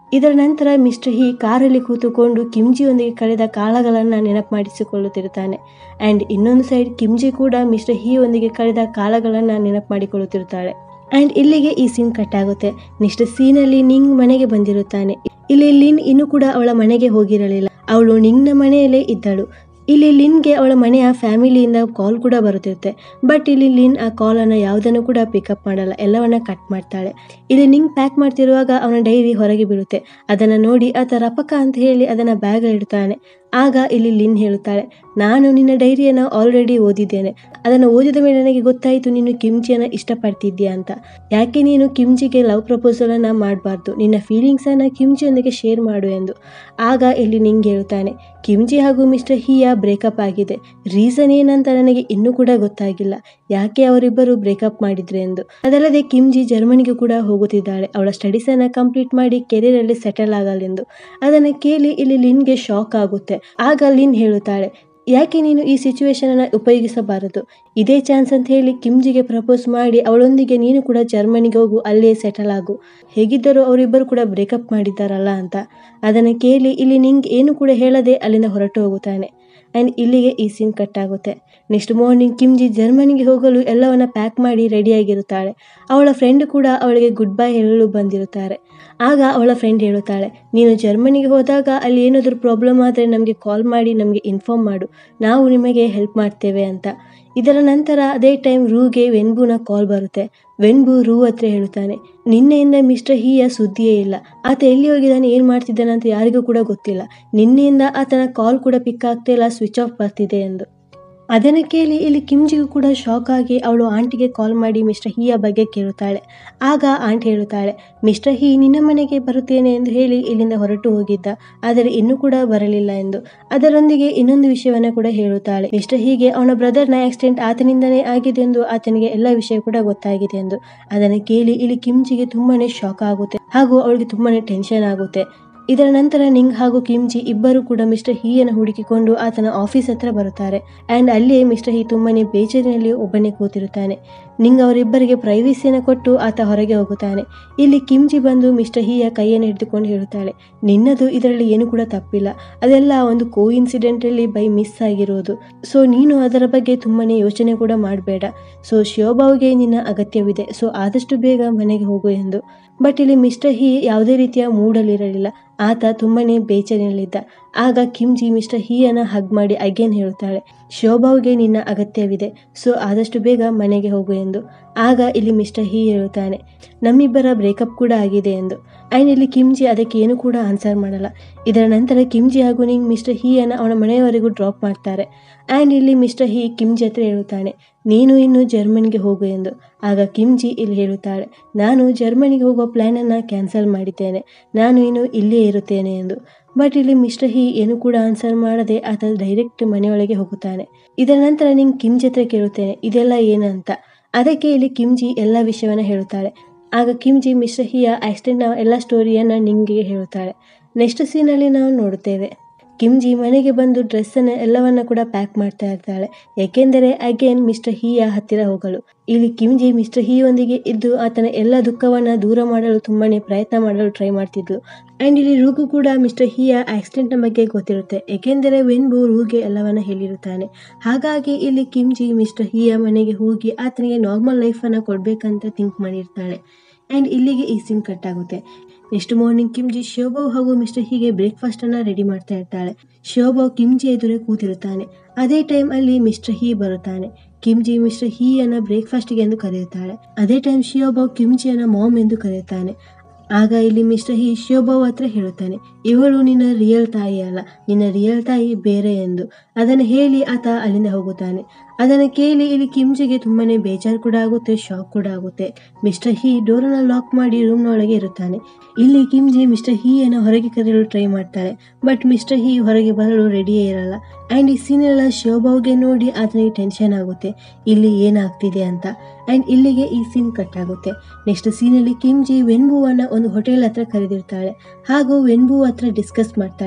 ಇದರ ನಂತರ ಮಿಸ್ಟರ್ ಹಿ ಕಾರಲ್ಲಿ ಕೂತುಕೊಂಡು ಕಿಮ್ಜಿಯೊಂದಿಗೆ ಕಳೆದ ಕಾಲಗಳನ್ನು ನೆನಪು ಮಾಡಿಸಿಕೊಳ್ಳುತ್ತಿರುತ್ತಾನೆ. ಆ್ಯಂಡ್ ಇನ್ನೊಂದು ಸೈಡ್ ಕಿಮ್ಜಿ ಕೂಡ ಮಿಸ್ಟರ್ ಹಿ ಒಂದಿಗೆ ಕಳೆದ ಕಾಲಗಳನ್ನು ನೆನಪು ಮಾಡಿಕೊಳ್ಳುತ್ತಿರುತ್ತಾಳೆ. ಆ್ಯಂಡ್ ಇಲ್ಲಿಗೆ ಈ ಸೀನ್ ಕಟ್ ಆಗುತ್ತೆ. ನೆಕ್ಸ್ಟ್ ಸೀನಲ್ಲಿ ನಿಂಗ್ ಮನೆಗೆ ಬಂದಿರುತ್ತಾನೆ. ಇಲ್ಲಿ ಲಿನ್ ಇನ್ನೂ ಕೂಡ ಅವಳ ಮನೆಗೆ ಹೋಗಿರಲಿಲ್ಲ, ಅವಳು ನಿಂಗ್ನ ಮನೆಯಲ್ಲೇ ಇದ್ದಳು. ಇಲ್ಲಿ ಲಿನ್ಗೆ ಅವಳ ಮನೆಯ ಫ್ಯಾಮಿಲಿಯಿಂದ ಕಾಲ್ ಕೂಡ ಬರುತ್ತಿರುತ್ತೆ. ಬಟ್ ಇಲ್ಲಿ ಲಿನ್ ಆ ಕಾಲನ್ನು ಯಾವುದನ್ನು ಕೂಡ ಪಿಕಪ್ ಮಾಡಲ್ಲ, ಎಲ್ಲವನ್ನ ಕಟ್ ಮಾಡ್ತಾಳೆ. ಇಲ್ಲಿ ನಿಂಗ್ ಪ್ಯಾಕ್ ಮಾಡ್ತಿರುವಾಗ ಅವನ ಡೈರಿ ಹೊರಗೆ ಬೀಳುತ್ತೆ. ಅದನ್ನು ನೋಡಿ ಆತ ರಪಕ ಅಂತ ಹೇಳಿ ಅದನ್ನು ಬ್ಯಾಗಲ್ಲಿ ಇಡ್ತಾನೆ. ಆಗ ಇಲ್ಲಿ ಲಿನ್ ಹೇಳುತ್ತಾಳೆ, ನಾನು ನಿನ್ನ ಡೈರಿಯನ್ನು ಆಲ್ರೆಡಿ ಓದಿದ್ದೇನೆ. ಅದನ್ನು ಓದಿದ ಮೇಲೆ ನನಗೆ ಗೊತ್ತಾಯಿತು ನೀನು ಕಿಮ್ಜಿಯನ್ನು ಇಷ್ಟಪಡ್ತಿದ್ದೀಯಾ ಅಂತ. ಯಾಕೆ ನೀನು ಕಿಮ್ಜಿಗೆ ಲವ್ ಪ್ರಪೋಸಲನ್ನು ಮಾಡಬಾರ್ದು, ನಿನ್ನ ಫೀಲಿಂಗ್ಸನ್ನು ಕಿಮ್ಜಿಯೊಂದಿಗೆ ಶೇರ್ ಮಾಡು ಎಂದು. ಆಗ ಇಲ್ಲಿ ನಿಂಗ್ ಹೇಳ್ತಾನೆ, ಕಿಮ್ಜಿ ಹಾಗೂ ಮಿಸ್ಟರ್ ಹಿಯ ಬ್ರೇಕಪ್ ಆಗಿದೆ. ರೀಸನ್ ಏನಂತ ನನಗೆ ಇನ್ನೂ ಕೂಡ ಗೊತ್ತಾಗಿಲ್ಲ, ಯಾಕೆ ಅವರಿಬ್ಬರು ಬ್ರೇಕಪ್ ಮಾಡಿದ್ರು ಎಂದು. ಅದಲ್ಲದೆ ಕಿಮ್ಜಿ ಜರ್ಮನಿಗೂ ಕೂಡ ಹೋಗುತ್ತಿದ್ದಾಳೆ, ಅವಳ ಸ್ಟಡೀಸನ್ನು ಕಂಪ್ಲೀಟ್ ಮಾಡಿ ಕೆರಿಯರಲ್ಲಿ ಸೆಟಲ್ ಆಗಲೆಂದು. ಅದನ್ನು ಕೇಳಿ ಇಲ್ಲಿ ಲಿನ್ಗೆ ಶಾಕ್ ಆಗುತ್ತೆ. ಆಗ ಲಿನ್ ಹೇಳುತ್ತಾಳೆ, ಯಾಕೆ ನೀನು ಈ ಸಿಚುವೇಶನನ್ನು ಉಪಯೋಗಿಸಬಾರದು, ಇದೇ ಚಾನ್ಸ್ ಅಂತ ಹೇಳಿ ಕಿಮ್ಜಿಗೆ ಪ್ರಪೋಸ್ ಮಾಡಿ ಅವಳೊಂದಿಗೆ ನೀನು ಕೂಡ ಜರ್ಮನಿಗೆ ಹೋಗು, ಅಲ್ಲೇ ಸೆಟಲ್ ಆಗು. ಹೇಗಿದ್ದರೂ ಅವರಿಬ್ಬರು ಕೂಡ ಬ್ರೇಕಪ್ ಮಾಡಿದ್ದಾರಲ್ಲ ಅಂತ. ಅದನ್ನು ಕೇಳಿ ಇಲ್ಲಿ ನಿಂಗ್ ಏನು ಕೂಡ ಹೇಳದೆ ಅಲ್ಲಿಂದ ಹೊರಟು ಹೋಗುತ್ತಾನೆ. ಆ್ಯಂಡ್ ಇಲ್ಲಿಗೆ ಈ ಸೀನ್ ಕಟ್ ಆಗುತ್ತೆ. ನೆಕ್ಸ್ಟ್ ಮಾರ್ನಿಂಗ್ ಕಿಮ್ಜಿ ಜರ್ಮನಿಗೆ ಹೋಗಲು ಎಲ್ಲವನ್ನ ಪ್ಯಾಕ್ ಮಾಡಿ ರೆಡಿಯಾಗಿರುತ್ತಾಳೆ. ಅವಳ ಫ್ರೆಂಡ್ ಕೂಡ ಅವಳಿಗೆ ಗುಡ್ ಬೈ ಹೇಳಲು ಬಂದಿರುತ್ತಾರೆ. ಆಗ ಅವಳ ಫ್ರೆಂಡ್ ಹೇಳುತ್ತಾಳೆ, ನೀನು ಜರ್ಮನಿಗೆ ಹೋದಾಗ ಅಲ್ಲಿ ಏನಾದರೂ ಪ್ರಾಬ್ಲಮ್ ಆದರೆ ನಮಗೆ ಕಾಲ್ ಮಾಡಿ ನಮಗೆ ಇನ್ಫಾರ್ಮ್ ಮಾಡು, ನಾವು ನಿಮಗೆ ಹೆಲ್ಪ್ ಮಾಡ್ತೇವೆ ಅಂತ. ಇದರ ನಂತರ ಅದೇ ಟೈಮ್ ರೂಗೆ ವೆನ್ಬುನ ಕಾಲ್ ಬರುತ್ತೆ. ವೆನ್ಬು ರೂ ಹತ್ರ ಹೇಳುತ್ತಾನೆ, ನಿನ್ನೆಯಿಂದ ಮಿಸ್ಟರ್ ಹಿಯ ಸುದ್ದಿಯೇ ಇಲ್ಲ, ಆತ ಎಲ್ಲಿ ಹೋಗಿದ್ದಾನೆ, ಏನು ಮಾಡ್ತಿದ್ದಾನೆ ಅಂತ ಯಾರಿಗೂ ಕೂಡ ಗೊತ್ತಿಲ್ಲ. ನಿನ್ನೆಯಿಂದ ಆತನ ಕಾಲ್ ಕೂಡ ಪಿಕ್ ಆಗ್ತಾ ಇಲ್ಲ, ಸ್ವಿಚ್ ಆಫ್ ಬರ್ತಿದೆ ಎಂದು. ಅದನ್ನು ಕೇಳಿ ಇಲ್ಲಿ ಕಿಮ್ಜಿಗೂ ಕೂಡ ಶಾಕ್ ಆಗಿ ಅವಳು ಆಂಟಿಗೆ ಕಾಲ್ ಮಾಡಿ ಮಿಸ್ಟರ್ ಹಿಯ ಬಗ್ಗೆ ಕೇಳುತ್ತಾಳೆ. ಆಗ ಆಂಟಿ ಹೇಳುತ್ತಾಳೆ, ಮಿಸ್ಟರ್ ಹಿ ನಿನ್ನ ಮನೆಗೆ ಬರುತ್ತೇನೆ ಎಂದು ಹೇಳಿ ಇಲ್ಲಿಂದ ಹೊರಟು ಹೋಗಿದ್ದ, ಆದರೆ ಇನ್ನೂ ಕೂಡ ಬರಲಿಲ್ಲ ಎಂದು. ಅದರೊಂದಿಗೆ ಇನ್ನೊಂದು ವಿಷಯವನ್ನು ಕೂಡ ಹೇಳುತ್ತಾಳೆ, ಮಿಸ್ಟರ್ ಹೀಗೆ ಅವನ ಬ್ರದರ್ನ ಆಕ್ಸಿಡೆಂಟ್ ಆತನಿಂದನೇ ಆಗಿದೆ ಎಂದು, ಆತನಿಗೆ ಎಲ್ಲ ವಿಷಯ ಕೂಡ ಗೊತ್ತಾಗಿದೆ ಎಂದು. ಅದನ್ನು ಕೇಳಿ ಇಲ್ಲಿ ಕಿಮ್ಜಿಗೆ ತುಂಬಾನೇ ಶಾಕ್ ಆಗುತ್ತೆ ಹಾಗೂ ಅವಳಿಗೆ ತುಂಬಾನೇ ಟೆನ್ಷನ್ ಆಗುತ್ತೆ. ಇದರ ನಂತರ ನಿಂಗ್ ಹಾಗೂ ಕಿಮ್ಜಿ ಇಬ್ಬರು ಕೂಡ ಮಿಸ್ಟರ್ ಹಿಯನ್ನು ಹುಡುಕಿಕೊಂಡು ಆತನ ಆಫೀಸ್ ಹತ್ರ ಬರುತ್ತಾರೆ. ಆ್ಯಂಡ್ ಅಲ್ಲಿಯೇ ಮಿಸ್ಟರ್ ಹಿ ತುಂಬಾನೇ ಬೇಜಾರಿನಲ್ಲಿ ಒಬ್ಬನೇ ಕೂತಿರುತ್ತಾನೆ. ನಿಂಗ್ ಅವರಿಬ್ಬರಿಗೆ ಪ್ರೈವೇಸಿಯನ್ನು ಕೊಟ್ಟು ಆತ ಹೊರಗೆ ಹೋಗುತ್ತಾನೆ. ಇಲ್ಲಿ ಕಿಮ್ಜಿ ಬಂದು ಮಿಸ್ಟರ್ ಹಿಯ ಕೈಯನ್ನು ಹಿಡಿದುಕೊಂಡು ಹೇಳುತ್ತಾಳೆ, ನಿನ್ನದು ಇದರಲ್ಲಿ ಏನು ಕೂಡ ತಪ್ಪಿಲ್ಲ, ಅದೆಲ್ಲ ಒಂದು ಕೋಇನ್ಸಿಡೆಂಟಲ್ಲಿ ಬೈ ಮಿಸ್ ಆಗಿರೋದು. ಸೊ ನೀನು ಅದರ ಬಗ್ಗೆ ತುಂಬಾನೇ ಯೋಚನೆ ಕೂಡ ಮಾಡಬೇಡ. ಸೊ ಶಿವಬಾವುಗೆ ನಿನ್ನ ಅಗತ್ಯವಿದೆ, ಸೊ ಆದಷ್ಟು ಬೇಗ ಮನೆಗೆ ಹೋಗು ಎಂದು. ಬಟ್ ಇಲ್ಲಿ ಮಿಸ್ಟರ್ ಹಿ ಯಾವುದೇ ರೀತಿಯ ಮೂಡಲ್ಲಿರಲಿಲ್ಲ, ಆತ ತುಂಬಾನೇ ಬೇಜಾರಿನಲ್ಲಿದ್ದ. ಆಗ ಕಿಮ್ಜಿ ಮಿಸ್ಟರ್ ಹಿಯನ್ನು ಹಗ್ ಮಾಡಿ ಅಗೇನ್ ಹೇಳುತ್ತಾಳೆ, ಶೋಭಾವ್ಗೆ ನಿನ್ನ ಅಗತ್ಯವಿದೆ, ಸೊ ಆದಷ್ಟು ಬೇಗ ಮನೆಗೆ ಹೋಗು ಎಂದು. ಆಗ ಇಲ್ಲಿ ಮಿಸ್ಟರ್ ಹಿ ಹೇಳುತ್ತಾನೆ, ನಮ್ಮಿಬ್ಬರ ಬ್ರೇಕಪ್ ಕೂಡ ಆಗಿದೆ ಎಂದು. ಆ್ಯಂಡ್ ಇಲ್ಲಿ ಕಿಮ್ಜಿ ಅದಕ್ಕೆ ಏನು ಕೂಡ ಆನ್ಸರ್ ಮಾಡಲ್ಲ. ಇದರ ನಂತರ ಕಿಮ್ಜಿ ಹಾಗೂ ನಿಂಗ್ ಮಿಸ್ಟರ್ ಹಿಯನ್ನು ಅವನ ಮನೆಯವರೆಗೂ ಡ್ರಾಪ್ ಮಾಡ್ತಾರೆ. ಆ್ಯಂಡ್ ಇಲ್ಲಿ ಮಿಸ್ಟರ್ ಹಿ ಕಿಮ್ಜಿ ಹತ್ರ ಹೇಳುತ್ತಾನೆ, ನೀನು ಇನ್ನು ಜರ್ಮನಿಗೆ ಹೋಗು ಎಂದು. ಆಗ ಕಿಮ್ಜಿ ಇಲ್ಲಿ ಹೇಳುತ್ತಾಳೆ, ನಾನು ಜರ್ಮನಿಗೆ ಹೋಗೋ ಪ್ಲ್ಯಾನನ್ನು ಕ್ಯಾನ್ಸಲ್ ಮಾಡಿದ್ದೇನೆ, ನಾನು ಇನ್ನು ಇಲ್ಲೇ ಇರುತ್ತೇನೆ ಎಂದು. ಬಟ್ ಇಲ್ಲಿ ಮಿಸ್ಟರ್ ಹಿ ಏನು ಕೂಡ ಆನ್ಸರ್ ಮಾಡದೆ ಆತ ಡೈರೆಕ್ಟ್ ಮನೆಯೊಳಗೆ ಹೋಗುತ್ತಾನೆ. ಇದರ ನಂತರ ನಿಂಗೆ ಕಿಮ್ಜಿ ಹತ್ರ ಕೇಳುತ್ತೇನೆ, ಇದೆಲ್ಲ ಏನಂತ. ಅದಕ್ಕೆ ಇಲ್ಲಿ ಕಿಮ್ಜಿ ಎಲ್ಲ ವಿಷಯವನ್ನು ಹೇಳುತ್ತಾಳೆ. ಆಗ ಕಿಮ್ಜಿ ಮಿಸ್ಟರ್ ಹಿಯ ಆಕ್ಸಿಡೆಂಟ್ನ ಎಲ್ಲ ಸ್ಟೋರಿಯನ್ನು ನಿಂಗೆ ಹೇಳುತ್ತಾಳೆ. ನೆಕ್ಸ್ಟ್ ಸೀನಲ್ಲಿ ನಾವು ನೋಡುತ್ತೇವೆ, ಕಿಮ್ಜಿ ಮನೆಗೆ ಬಂದು ಡ್ರೆಸ್ಸನ್ನು ಎಲ್ಲವನ್ನ ಕೂಡ ಪ್ಯಾಕ್ ಮಾಡ್ತಾ ಇರ್ತಾಳೆ, ಏಕೆಂದರೆ ಅಗೇನ್ ಮಿಸ್ಟರ್ ಹಿಯ ಹತ್ತಿರ ಹೋಗಲು. ಇಲ್ಲಿ ಕಿಮ್ಜಿ ಮಿಸ್ಟರ್ ಹಿಯೊಂದಿಗೆ ಇದ್ದು ಆತನ ಎಲ್ಲ ದುಃಖವನ್ನು ದೂರ ಮಾಡಲು ತುಂಬಾನೇ ಪ್ರಯತ್ನ ಮಾಡಲು ಟ್ರೈ ಮಾಡ್ತಿದ್ಲು. ಆ್ಯಂಡ್ ಇಲ್ಲಿ ರೂಗೂ ಕೂಡ ಮಿಸ್ಟರ್ ಹಿಯ ಆಕ್ಸಿಡೆಂಟ್ನ ಬಗ್ಗೆ ಗೊತ್ತಿರುತ್ತೆ, ಏಕೆಂದರೆ ವೆನ್ಬು ರೂಗೆ ಎಲ್ಲವನ್ನ ಹೇಳಿರುತ್ತಾನೆ. ಹಾಗಾಗಿ ಇಲ್ಲಿ ಕಿಮ್ಜಿ ಮಿಸ್ಟರ್ ಹಿಯ ಮನೆಗೆ ಹೋಗಿ ಆತನಿಗೆ ನಾರ್ಮಲ್ ಲೈಫನ್ನು ಕೊಡಬೇಕಂತ ಥಿಂಕ್ ಮಾಡಿರ್ತಾಳೆ. ಆ್ಯಂಡ್ ಇಲ್ಲಿಗೆ ಈ ಸೀನ್ ಕಟ್ ಆಗುತ್ತೆ. ನೆಕ್ಸ್ಟ್ ಮಾರ್ನಿಂಗ್ ಕಿಮ್ಜಿ ಶಿವಬಾವ್ ಹಾಗೂ ಮಿಸ್ಟರ್ ಹಿಗೆ ಬ್ರೇಕ್ಫಾಸ್ಟನ್ನು ರೆಡಿ ಮಾಡ್ತಾ ಇರ್ತಾಳೆ. ಶಿವಬಾವ್ ಕಿಮ್ಜಿ ಎದುರೇ ಕೂತಿರುತ್ತಾನೆ. ಅದೇ ಟೈಮ್ ಅಲ್ಲಿ ಮಿಸ್ಟರ್ ಹಿ ಬರುತ್ತಾನೆ. ಕಿಮ್ಜಿ ಮಿಸ್ಟರ್ ಹಿಯನ್ನು ಬ್ರೇಕ್ಫಾಸ್ಟ್ಗೆ ಎಂದು ಕರೆಯುತ್ತಾಳೆ. ಅದೇ ಟೈಮ್ ಶಿವಬಾವ್ ಕಿಮ್ಜಿಯನ್ನು ಮಾಮ್ ಎಂದು ಕರೆಯುತ್ತಾನೆ. ಆಗ ಇಲ್ಲಿ ಮಿಸ್ಟರ್ ಹಿ ಶಿವಬಾವ್ ಹತ್ರ ಹೇಳುತ್ತಾನೆ, ಇವಳು ನಿನ್ನ ರಿಯಲ್ ತಾಯಿ ಅಲ್ಲ, ನಿನ್ನ ರಿಯಲ್ ತಾಯಿ ಬೇರೆ ಎಂದು. ಅದನ್ನು ಹೇಳಿ ಆತ ಅಲ್ಲಿಂದ ಹೋಗುತ್ತಾನೆ. ಅದನ್ನು ಕೇಳಿ ಇಲ್ಲಿ ಕಿಮ್ಜಿಗೆ ತುಂಬಾನೇ ಬೇಜಾರು ಕೂಡ ಆಗುತ್ತೆ, ಶಾಕ್ ಕೂಡ ಆಗುತ್ತೆ. ಮಿಸ್ಟರ್ ಹಿ ಡೋರನ್ನು ಲಾಕ್ ಮಾಡಿ ರೂಮ್ನೊಳಗೆ ಇರುತ್ತಾನೆ. ಇಲ್ಲಿ ಕಿಮ್ಜಿ ಮಿಸ್ಟರ್ ಹಿಯನ್ನು ಹೊರಗೆ ಕರೆಯಲು ಟ್ರೈ ಮಾಡ್ತಾಳೆ, ಬಟ್ ಮಿಸ್ಟರ್ ಹಿ ಹೊರಗೆ ಬರಲು ರೆಡಿಯೇ ಇರಲ್ಲ. ಆ್ಯಂಡ್ ಈ ಸೀನೆಲ್ಲ ಶಿವಬಾವ್ಗೆ ನೋಡಿ ಆತನಿಗೆ ಟೆನ್ಷನ್ ಆಗುತ್ತೆ, ಇಲ್ಲಿ ಏನಾಗ್ತಿದೆ ಅಂತ. ಆ್ಯಂಡ್ ಇಲ್ಲಿಗೆ ಈ ಸೀನ್ ಕಟ್ ಆಗುತ್ತೆ. ನೆಕ್ಸ್ಟ್ ಸೀನಲ್ಲಿ ಕಿಮ್ಜಿ ವೆನ್ಬುವನ್ನು ಒಂದು ಹೋಟೆಲ್ ಹತ್ರ ಕರೆದಿರ್ತಾಳೆ ಹಾಗೂ ವೆನ್ಬು ಹತ್ರ ಡಿಸ್ಕಸ್ ಮಾಡ್ತಾಳೆ.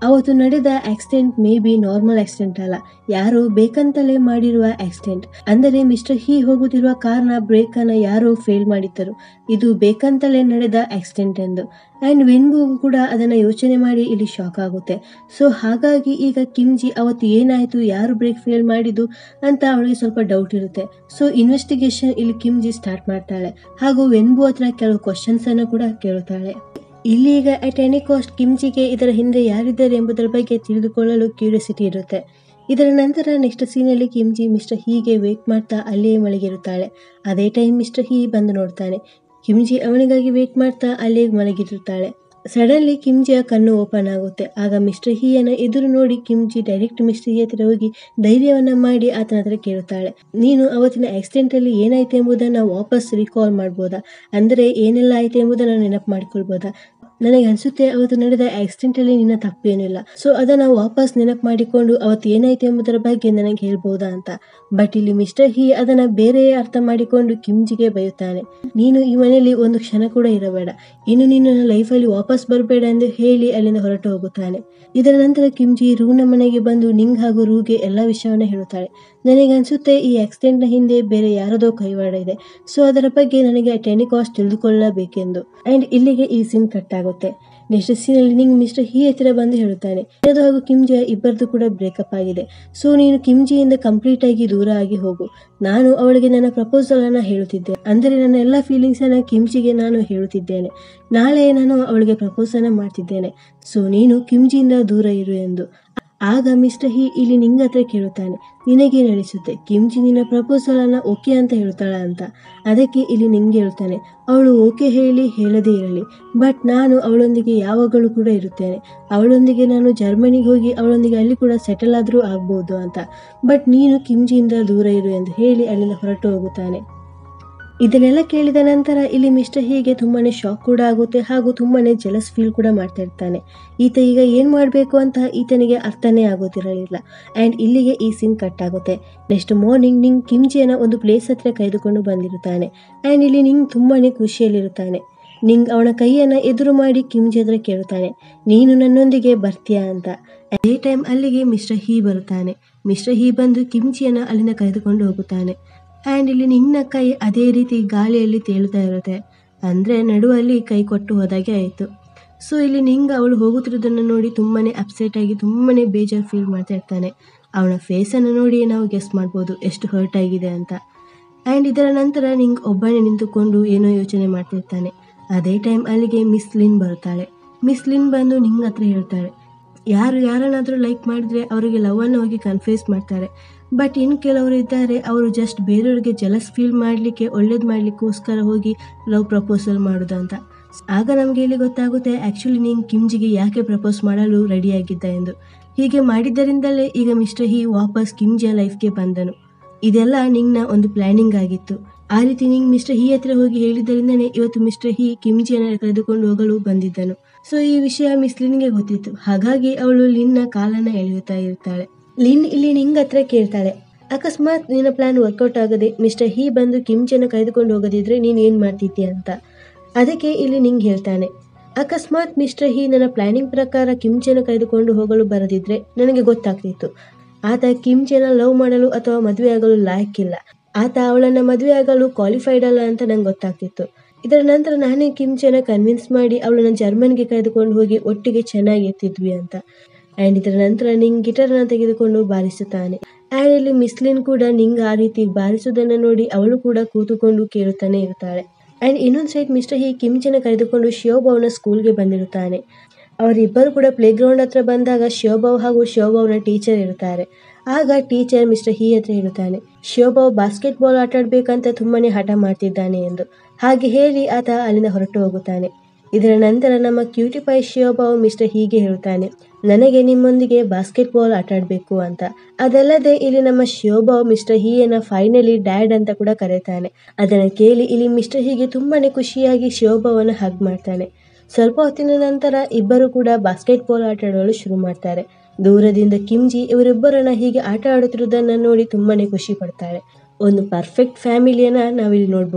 ಅವತ್ತು ನಡೆದ accident maybe normal accident ಅಲ್ಲ, ಯಾರೋ ಬೇಕಂತಲೇ ಮಾಡಿರುವ ಆಕ್ಸಿಡೆಂಟ್. ಅಂದರೆ ಮಿಸ್ಟರ್ ಹಿ ಹೋಗುತ್ತಿರುವ ಕಾರ್ನ ಬ್ರೇಕ್ ಅನ್ನ ಯಾರೋ ಫೇಲ್ ಮಾಡಿದ್ದರು, ಇದು ಬೇಕಂತಲೇ ನಡೆದ ಆಕ್ಸಿಡೆಂಟ್ ಎಂದು. ಅಂಡ್ ವೆನ್ಗೂ ಕೂಡ ಅದನ್ನ ಯೋಚನೆ ಮಾಡಿ ಇಲ್ಲಿ ಶಾಕ್ ಆಗುತ್ತೆ. ಸೊ ಹಾಗಾಗಿ ಈಗ ಕಿಮ್ಜಿ ಅವತ್ತು ಏನಾಯ್ತು, ಯಾರು ಬ್ರೇಕ್ ಫೇಲ್ ಮಾಡಿದ್ದು ಅಂತ ಅವಳಿಗೆ ಸ್ವಲ್ಪ ಡೌಟ್ ಇರುತ್ತೆ. ಸೊ ಇನ್ವೆಸ್ಟಿಗೇಷನ್ ಇಲ್ಲಿ ಕಿಮ್ಜಿ ಸ್ಟಾರ್ಟ್ ಮಾಡ್ತಾಳೆ ಹಾಗೂ ವೆನ್ಬು ಹತ್ರ ಕೆಲವು ಕ್ವಶನ್ಸ್ ಅನ್ನು ಕೂಡ ಕೇಳುತ್ತಾಳೆ. ಇಲ್ಲಿ ಈಗ ಅಟ್ ಎನಿ ಕಾಸ್ಟ್ ಕಿಮ್ಜಿಗೆ ಇದರ ಹಿಂದೆ ಯಾರಿದ್ದಾರೆ ಎಂಬುದರ ಬಗ್ಗೆ ತಿಳಿದುಕೊಳ್ಳಲು ಕ್ಯೂರಿಯಾಸಿಟಿ ಇರುತ್ತೆ. ಇದರ ನಂತರ ನೆಕ್ಸ್ಟ್ ಸೀನಲ್ಲಿ ಕಿಮ್ಜಿ ಮಿಸ್ಟರ್ ಹೀಗೆ ವೇಟ್ ಮಾಡ್ತಾ ಅಲ್ಲಿಯೇ ಮಲಗಿರುತ್ತಾಳೆ. ಅದೇ ಟೈಮ್ ಮಿಸ್ಟರ್ ಹಿ ಬಂದು ನೋಡ್ತಾನೆ. ಕಿಮ್ಜಿ ಅವನಿಗಾಗಿ ವೇಟ್ ಮಾಡ್ತಾ ಅಲ್ಲಿಯೇ ಮಲಗಿರುತ್ತಾಳೆ. ಸಡನ್ಲಿ ಕಿಮ್ಜಿಯ ಕಣ್ಣು ಓಪನ್ ಆಗುತ್ತೆ. ಆಗ ಮಿಸ್ಟರ್ ಹಿಯನ್ನ ಎದುರು ನೋಡಿ ಕಿಮ್ಜಿ ಡೈರೆಕ್ಟ್ ಮಿಸ್ಟರ್ ಹಿ ಹತ್ರ ಹೋಗಿ ಧೈರ್ಯವನ್ನ ಮಾಡಿ ಆತನ ಹತ್ರ ಕೇಳುತ್ತಾಳೆ, ನೀನು ಅವತ್ತಿನ ಆಕ್ಸಿಡೆಂಟ್ ಅಲ್ಲಿ ಏನಾಯ್ತು ಎಂಬುದನ್ನ ವಾಪಸ್ ರಿಕಾಲ್ ಮಾಡ್ಬೋದಾ, ಅಂದ್ರೆ ಏನೆಲ್ಲ ಆಯ್ತು ಎಂಬುದನ್ನ ನೆನಪು ಮಾಡ್ಕೊಳ್ಬೋದಾ? ನನಗೆ ಅನ್ಸುತ್ತೆ ಅವತ್ತು ನಡೆದ ಆಕ್ಸಿಡೆಂಟ್ ಅಲ್ಲಿ ನಿನ್ನ ತಪ್ಪೇನಿಲ್ಲ, ಸೊ ಅದನ್ನ ವಾಪಸ್ ನೆನಪು ಮಾಡಿಕೊಂಡು ಅವತ್ತು ಏನಾಯ್ತು ಎಂಬುದರ ಬಗ್ಗೆ ನನಗೆ ಹೇಳ್ಬೋದಾ ಅಂತ. ಬಟ್ ಇಲ್ಲಿ ಮಿಸ್ಟರ್ ಹಿ ಅದನ್ನ ಬೇರೆ ಅರ್ಥ ಮಾಡಿಕೊಂಡು ಕಿಮ್ಜಿಗೆ ಬೈಯುತ್ತಾನೆ, ನೀನು ಈ ಮನೆಯಲ್ಲಿ ಒಂದು ಕ್ಷಣ ಕೂಡ ಇರಬೇಡ, ಇನ್ನು ನೀನು ನನ್ನ ಲೈಫಲ್ಲಿ ವಾಪಸ್ ಬರಬೇಡ ಎಂದು ಹೇಳಿ ಅಲ್ಲಿಂದ ಹೊರಟು ಹೋಗುತ್ತಾನೆ. ಇದರ ನಂತರ ಕಿಮ್ಜಿ ರೂನ ಮನೆಗೆ ಬಂದು ನಿಂಗ್ ಹಾಗೂ ರೂಗೆ ಎಲ್ಲ ವಿಷಯವನ್ನ ಹೇಳುತ್ತಾಳೆ. ನನಗೆ ಅನ್ಸುತ್ತೆ ಈ ಆಕ್ಸಿಡೆಂಟ್ ನ ಹಿಂದೆ ಬೇರೆ ಯಾರದೋ ಕೈವಾಡ ಇದೆ, ಸೊ ಅದರ ಬಗ್ಗೆ ನನಗೆ ಅಟ್ ಎನಿ ಕಾಸ್ಟ್ ತಿಳಿದುಕೊಳ್ಳಬೇಕೆಂದು. ಅಂಡ್ ಇಲ್ಲಿಗೆ ಈ ಸೀನ್ ಕಟ್ ಆಗುತ್ತೆ. ನೆಕ್ಸ್ಟ್ ಸೀನಲ್ಲಿ ನಿಂಗ್ ಮಿಸ್ಟರ್ ಹಿ ಹತ್ತಿರ ಬಂದು ಹೇಳುತ್ತಾನೆ, ಅದು ಹಾಗೂ ಕಿಮ್ಜಿಯ ಇಬ್ಬರದು ಕೂಡ ಬ್ರೇಕಪ್ ಆಗಿದೆ, ಸೊ ನೀನು ಕಿಮ್ಜಿಯಿಂದ ಕಂಪ್ಲೀಟ್ ಆಗಿ ದೂರ ಆಗಿ ಹೋಗು. ನಾನು ಅವಳಿಗೆ ನನ್ನ ಪ್ರಪೋಸಲ್ ಅನ್ನ ಹೇಳುತ್ತಿದ್ದೆ, ಅಂದರೆ ನನ್ನ ಎಲ್ಲ ಫೀಲಿಂಗ್ಸ್ ಅನ್ನ ಕಿಮ್ಜಿಗೆ ನಾನು ಹೇಳುತ್ತಿದ್ದೇನೆ. ನಾಳೆ ನಾನು ಅವಳಿಗೆ ಪ್ರಪೋಸ್ ಅನ್ನ ಮಾಡ್ತಿದ್ದೇನೆ, ಸೊ ನೀನು ಕಿಮ್ಜಿಯಿಂದ ದೂರ ಇರು ಎಂದು. ಆಗ ಮಿಸ್ಟರ್ ಹಿ ಇಲ್ಲಿ ನಿಂಗ್ ಹತ್ರ ಕೇಳುತ್ತಾನೆ, ನಿನಗೇನು ಅನಿಸುತ್ತೆ, ಕಿಮ್ಜಿ ನಿನ್ನ ಪ್ರಪೋಸಲ್ ಅನ್ನ ಓಕೆ ಅಂತ ಹೇಳ್ತಾಳ ಅಂತ. ಅದಕ್ಕೆ ಇಲ್ಲಿ ನಿಂಗೆ ಹೇಳ್ತಾನೆ, ಅವಳು ಓಕೆ ಹೇಳಿ ಹೇಳದೇ ಇರಲಿ, ಬಟ್ ನಾನು ಅವಳೊಂದಿಗೆ ಯಾವಾಗಲೂ ಕೂಡ ಇರುತ್ತೇನೆ. ಅವಳೊಂದಿಗೆ ನಾನು ಜರ್ಮನಿಗೆ ಹೋಗಿ ಅವಳೊಂದಿಗೆ ಅಲ್ಲಿ ಕೂಡ ಸೆಟಲ್ ಆದರೂ ಆಗ್ಬೋದು ಅಂತ. ಬಟ್ ನೀನು ಕಿಮ್ಜಿಯಿಂದ ದೂರ ಇರು ಎಂದು ಹೇಳಿ ಅಲ್ಲಿಂದ ಹೊರಟು ಹೋಗುತ್ತಾನೆ. ಇದನ್ನೆಲ್ಲ ಕೇಳಿದ ನಂತರ ಇಲ್ಲಿ ಮಿಸ್ಟರ್ ಹೀಗೆ ತುಂಬಾನೇ ಶಾಕ್ ಕೂಡ ಆಗುತ್ತೆ ಹಾಗೂ ತುಂಬಾನೇ ಜೆಲಸ್ ಫೀಲ್ ಕೂಡ ಮಾಡ್ತಾ ಇರ್ತಾನೆ. ಈತ ಈಗ ಏನ್ ಮಾಡಬೇಕು ಅಂತ ಈತನಿಗೆ ಅರ್ಥನೇ ಆಗೋದಿರಲಿಲ್ಲ. ಅಂಡ್ ಇಲ್ಲಿಗೆ ಈ ಸೀನ್ ಕಟ್ ಆಗುತ್ತೆ. ನೆಕ್ಸ್ಟ್ ಮಾರ್ನಿಂಗ್ ನಿಂಗ್ ಕಿಮ್ಜಿಯನ್ನ ಒಂದು ಪ್ಲೇಸ್ ಹತ್ರ ಕರೆದುಕೊಂಡು ಬಂದಿರುತ್ತಾನೆ. ಅಂಡ್ ಇಲ್ಲಿ ನಿಂಗ್ ತುಂಬಾನೇ ಖುಷಿಯಲ್ಲಿರುತ್ತಾನೆ. ನಿಂಗ್ ಅವನ ಕೈಯನ್ನ ಎದುರು ಮಾಡಿ ಕಿಮ್ಜಿ ಹತ್ರ ಕೇಳುತ್ತಾನೆ, ನೀನು ನನ್ನೊಂದಿಗೆ ಬರ್ತೀಯಾ ಅಂತ. ಅದೇ ಟೈಮ್ ಅಲ್ಲಿಗೆ ಮಿಸ್ಟರ್ ಹಿ ಬರುತ್ತಾನೆ. ಮಿಸ್ಟರ್ ಹಿ ಬಂದು ಕಿಮ್ಜಿಯನ್ನ ಅಲ್ಲಿಂದ ಕರೆದುಕೊಂಡು ಹೋಗುತ್ತಾನೆ. ಆ್ಯಂಡ್ ಇಲ್ಲಿ ನಿಂಗ್ನ ಕೈ ಅದೇ ರೀತಿ ಗಾಳಿಯಲ್ಲಿ ತೇಲುತ್ತಾ ಇರುತ್ತೆ, ಅಂದರೆ ನಡುವಲ್ಲಿ ಕೈ ಕೊಟ್ಟು ಹೋದಾಗೆ ಆಯಿತು. ಸೊ ಇಲ್ಲಿ ನಿಂಗ್ ಅವಳು ಹೋಗುತ್ತಿರೋದನ್ನು ನೋಡಿ ತುಂಬಾ ಅಪ್ಸೆಟ್ ಆಗಿ ತುಂಬಾ ಬೇಜಾರು ಫೀಲ್ ಮಾಡ್ತಾ ಇರ್ತಾನೆ. ಅವನ ಫೇಸನ್ನು ನೋಡಿ ನಾವು ಗೆಸ್ ಮಾಡ್ಬೋದು ಎಷ್ಟು ಹರ್ಟ್ ಆಗಿದೆ ಅಂತ. ಆ್ಯಂಡ್ ಇದರ ನಂತರ ನಿಂಗ್ ಒಬ್ಬನೇ ನಿಂತುಕೊಂಡು ಏನೋ ಯೋಚನೆ ಮಾಡ್ತಿರ್ತಾನೆ. ಅದೇ ಟೈಮ್ ಅಲ್ಲಿಗೆ ಮಿಸ್ ಲಿನ್ ಬರುತ್ತಾಳೆ. ಮಿಸ್ ಲಿನ್ ಬಂದು ನಿಂಗ್ ಹತ್ರ ಹೇಳ್ತಾಳೆ, ಯಾರನ್ನಾದರೂ ಲೈಕ್ ಮಾಡಿದ್ರೆ ಅವರಿಗೆ ಲವ್ವನ್ನು ಹೋಗಿ ಕನ್ಫ್ಯೂಸ್ ಮಾಡ್ತಾರೆ, ಬಟ್ ಇನ್ನು ಕೆಲವರು ಇದ್ದಾರೆ ಅವರು ಜಸ್ಟ್ ಬೇರೆಯವ್ರಿಗೆ ಜಲಸ್ ಫೀಲ್ ಮಾಡಲಿಕ್ಕೆ ಒಳ್ಳೇದು ಮಾಡಲಿಕ್ಕೋಸ್ಕರ ಹೋಗಿ ಲವ್ ಪ್ರಪೋಸಲ್ ಮಾಡೋದು ಅಂತ. ಆಗ ನಮಗೆ ಇಲ್ಲಿ ಗೊತ್ತಾಗುತ್ತೆ ಆ್ಯಕ್ಚುಲಿ ನೀನು ಕಿಮ್ಜಿಗೆ ಯಾಕೆ ಪ್ರಪೋಸ್ ಮಾಡಲು ರೆಡಿಯಾಗಿದ್ದ ಎಂದು. ಹೀಗೆ ಮಾಡಿದ್ದರಿಂದಲೇ ಈಗ ಮಿಸ್ಟರ್ ಹಿ ವಾಪಸ್ ಕಿಮ್ಜಿಯ ಲೈಫ್ಗೆ ಬಂದನು. ಇದೆಲ್ಲ ನಿಂಗ್ನ ಒಂದು ಪ್ಲಾನಿಂಗ್ ಆಗಿತ್ತು. ಆ ರೀತಿ ನಿಂಗ್ ಮಿಸ್ಟರ್ ಹಿ ಹತ್ರ ಹೋಗಿ ಹೇಳಿದ್ದರಿಂದನೇ ಇವತ್ತು ಮಿಸ್ಟರ್ ಹಿ ಕಿಮ್ಜಿಯನ್ನು ಕರೆದುಕೊಂಡು ಹೋಗಲು ಬಂದಿದ್ದನು. ಸೊ ಈ ವಿಷಯ ಮಿಸ್ ಲಿನ್ಗೆ ಗೊತ್ತಿತ್ತು, ಹಾಗಾಗಿ ಅವಳು ಲಿನ್ನ ಕಾಲನ್ನ ಎಳೆಯುತ್ತಾ ಇರ್ತಾಳೆ. ಲಿನ್ ಇಲ್ಲಿ ನಿಂಗ್ ಹತ್ರ ಕೇಳ್ತಾಳೆ, ಅಕಸ್ಮಾತ್ ನಿನ್ನ ಪ್ಲಾನ್ ವರ್ಕೌಟ್ ಆಗದೆ ಮಿಸ್ಟರ್ ಹಿ ಬಂದು ಕಿಮ್ಜಿಯನ್ನು ಕರೆದುಕೊಂಡು ಹೋಗದಿದ್ರೆ ನೀನು ಏನು ಮಾಡ್ತಿದ್ದೆ ಅಂತ. ಅದಕ್ಕೆ ಇಲ್ಲಿ ನಿಂಗ್ ಹೇಳ್ತಾನೆ, ಅಕಸ್ಮಾತ್ ಮಿಸ್ಟರ್ ಹಿ ನನ್ನ ಪ್ಲಾನಿಂಗ್ ಪ್ರಕಾರ ಕಿಮ್ಜಿಯನ್ನು ಕರೆದುಕೊಂಡು ಹೋಗಲು ಬರದಿದ್ರೆ ನನಗೆ ಗೊತ್ತಾಗ್ತಿತ್ತು ಆತ ಕಿಮ್ಜಿಯನ್ನು ಲವ್ ಮಾಡಲು ಅಥವಾ ಮದುವೆ ಆಗಲು ಲಾಯಕ್ಕಿಲ್ಲ, ಆತ ಅವಳನ್ನು ಮದುವೆ ಆಗಲು ಕ್ವಾಲಿಫೈಡ್ ಅಲ್ಲ ಅಂತ ನಂಗೆ ಗೊತ್ತಾಗ್ತಿತ್ತು. ಇದರ ನಂತರ ನಾನೇ ಕಿಮ್ಜಿಯನ್ನು ಕನ್ವಿನ್ಸ್ ಮಾಡಿ ಅವಳನ್ನು ಜರ್ಮನ್ಗೆ ಕರೆದುಕೊಂಡು ಹೋಗಿ ಒಟ್ಟಿಗೆ ಚೆನ್ನಾಗಿ ಇರ್ತಿದ್ವಿ ಅಂತ. ಆ್ಯಂಡ್ ಇದರ ನಂತರ ನಿಂಗ್ ಗಿಟಾರನ್ನು ತೆಗೆದುಕೊಂಡು ಬಾರಿಸುತ್ತಾನೆ. ಆ್ಯಂಡ್ ಇಲ್ಲಿ ಮಿಸ್ಲಿನ್ ಕೂಡ ನಿಂಗ್ ಆ ರೀತಿ ಬಾರಿಸುವುದನ್ನು ನೋಡಿ ಅವಳು ಕೂಡ ಕೂತುಕೊಂಡು ಕೇಳುತ್ತಾನೆ ಇರ್ತಾಳೆ. ಆ್ಯಂಡ್ ಇನ್ನೊಂದು ಸೈಡ್ ಮಿಸ್ಟರ್ ಹಿ ಕಿಮ್ಜಿಯನ್ನು ಕರೆದುಕೊಂಡು ಶಿವಭಾವ್ನ ಸ್ಕೂಲ್ಗೆ ಬಂದಿರುತ್ತಾನೆ. ಅವರಿಬ್ಬರು ಕೂಡ ಪ್ಲೇ ಗ್ರೌಂಡ್ ಹತ್ರ ಬಂದಾಗ ಶಿವಭಾವ್ ಹಾಗೂ ಶಿವಭಾವ್ನ ಟೀಚರ್ ಇರುತ್ತಾರೆ. ಆಗ ಟೀಚರ್ ಮಿಸ್ಟರ್ ಹಿ ಹತ್ರ ಹೇಳುತ್ತಾನೆ, ಶಿವಭಾವ್ ಬಾಸ್ಕೆಟ್ಬಾಲ್ ಆಟ ಆಡಬೇಕಂತ ತುಂಬಾನೇ ಹಠ ಮಾಡ್ತಿದ್ದಾನೆ ಎಂದು. ಹಾಗೆ ಹೇಳಿ ಆತ ಅಲ್ಲಿಂದ ಹೊರಟು ಹೋಗುತ್ತಾನೆ. ಇದರ ನಂತರ ನಮ್ಮ ಕ್ಯೂಟಿಪೈ ಶಿವಭಾವ್ ಮಿಸ್ಟರ್ ಹೀಗೆ ಹೇಳುತ್ತಾನೆ, ನನಗೆ ನಿಮ್ಮೊಂದಿಗೆ ಬಾಸ್ಕೆಟ್ಬಾಲ್ ಆಟ ಆಡಬೇಕು ಅಂತ. ಅದಲ್ಲದೆ ಇಲ್ಲಿ ನಮ್ಮ ಶಿವಭಾವ್ ಮಿಸ್ಟರ್ ಹೀಯನ್ನ ಫೈನಲಿ ಡ್ಯಾಡ್ ಅಂತ ಕೂಡ ಕರೀತಾನೆ. ಅದನ್ನು ಕೇಳಿ ಇಲ್ಲಿ ಮಿಸ್ಟರ್ ಹೀಗೆ ತುಂಬಾನೇ ಖುಷಿಯಾಗಿ ಶಿವಭಾವನ ಹಗ್ ಮಾಡ್ತಾನೆ. ಸ್ವಲ್ಪ ಹೊತ್ತಿನ ನಂತರ ಇಬ್ಬರು ಕೂಡ ಬಾಸ್ಕೆಟ್ಬಾಲ್ ಆಟ ಆಡಲು ಶುರು ಮಾಡ್ತಾರೆ. ದೂರದಿಂದ ಕಿಮ್ಜಿ ಇವರಿಬ್ಬರನ್ನ ಹೀಗೆ ಆಟ ಆಡುತ್ತಿರುವುದನ್ನು ನೋಡಿ ತುಂಬಾನೇ ಖುಷಿ ಪಡ್ತಾಳೆ. ಒಂದು ಪರ್ಫೆಕ್ಟ್ ಫ್ಯಾಮಿಲಿಯನ್ನ ನಾವಿಲ್ಲಿ ನೋಡ್ಬೋದು.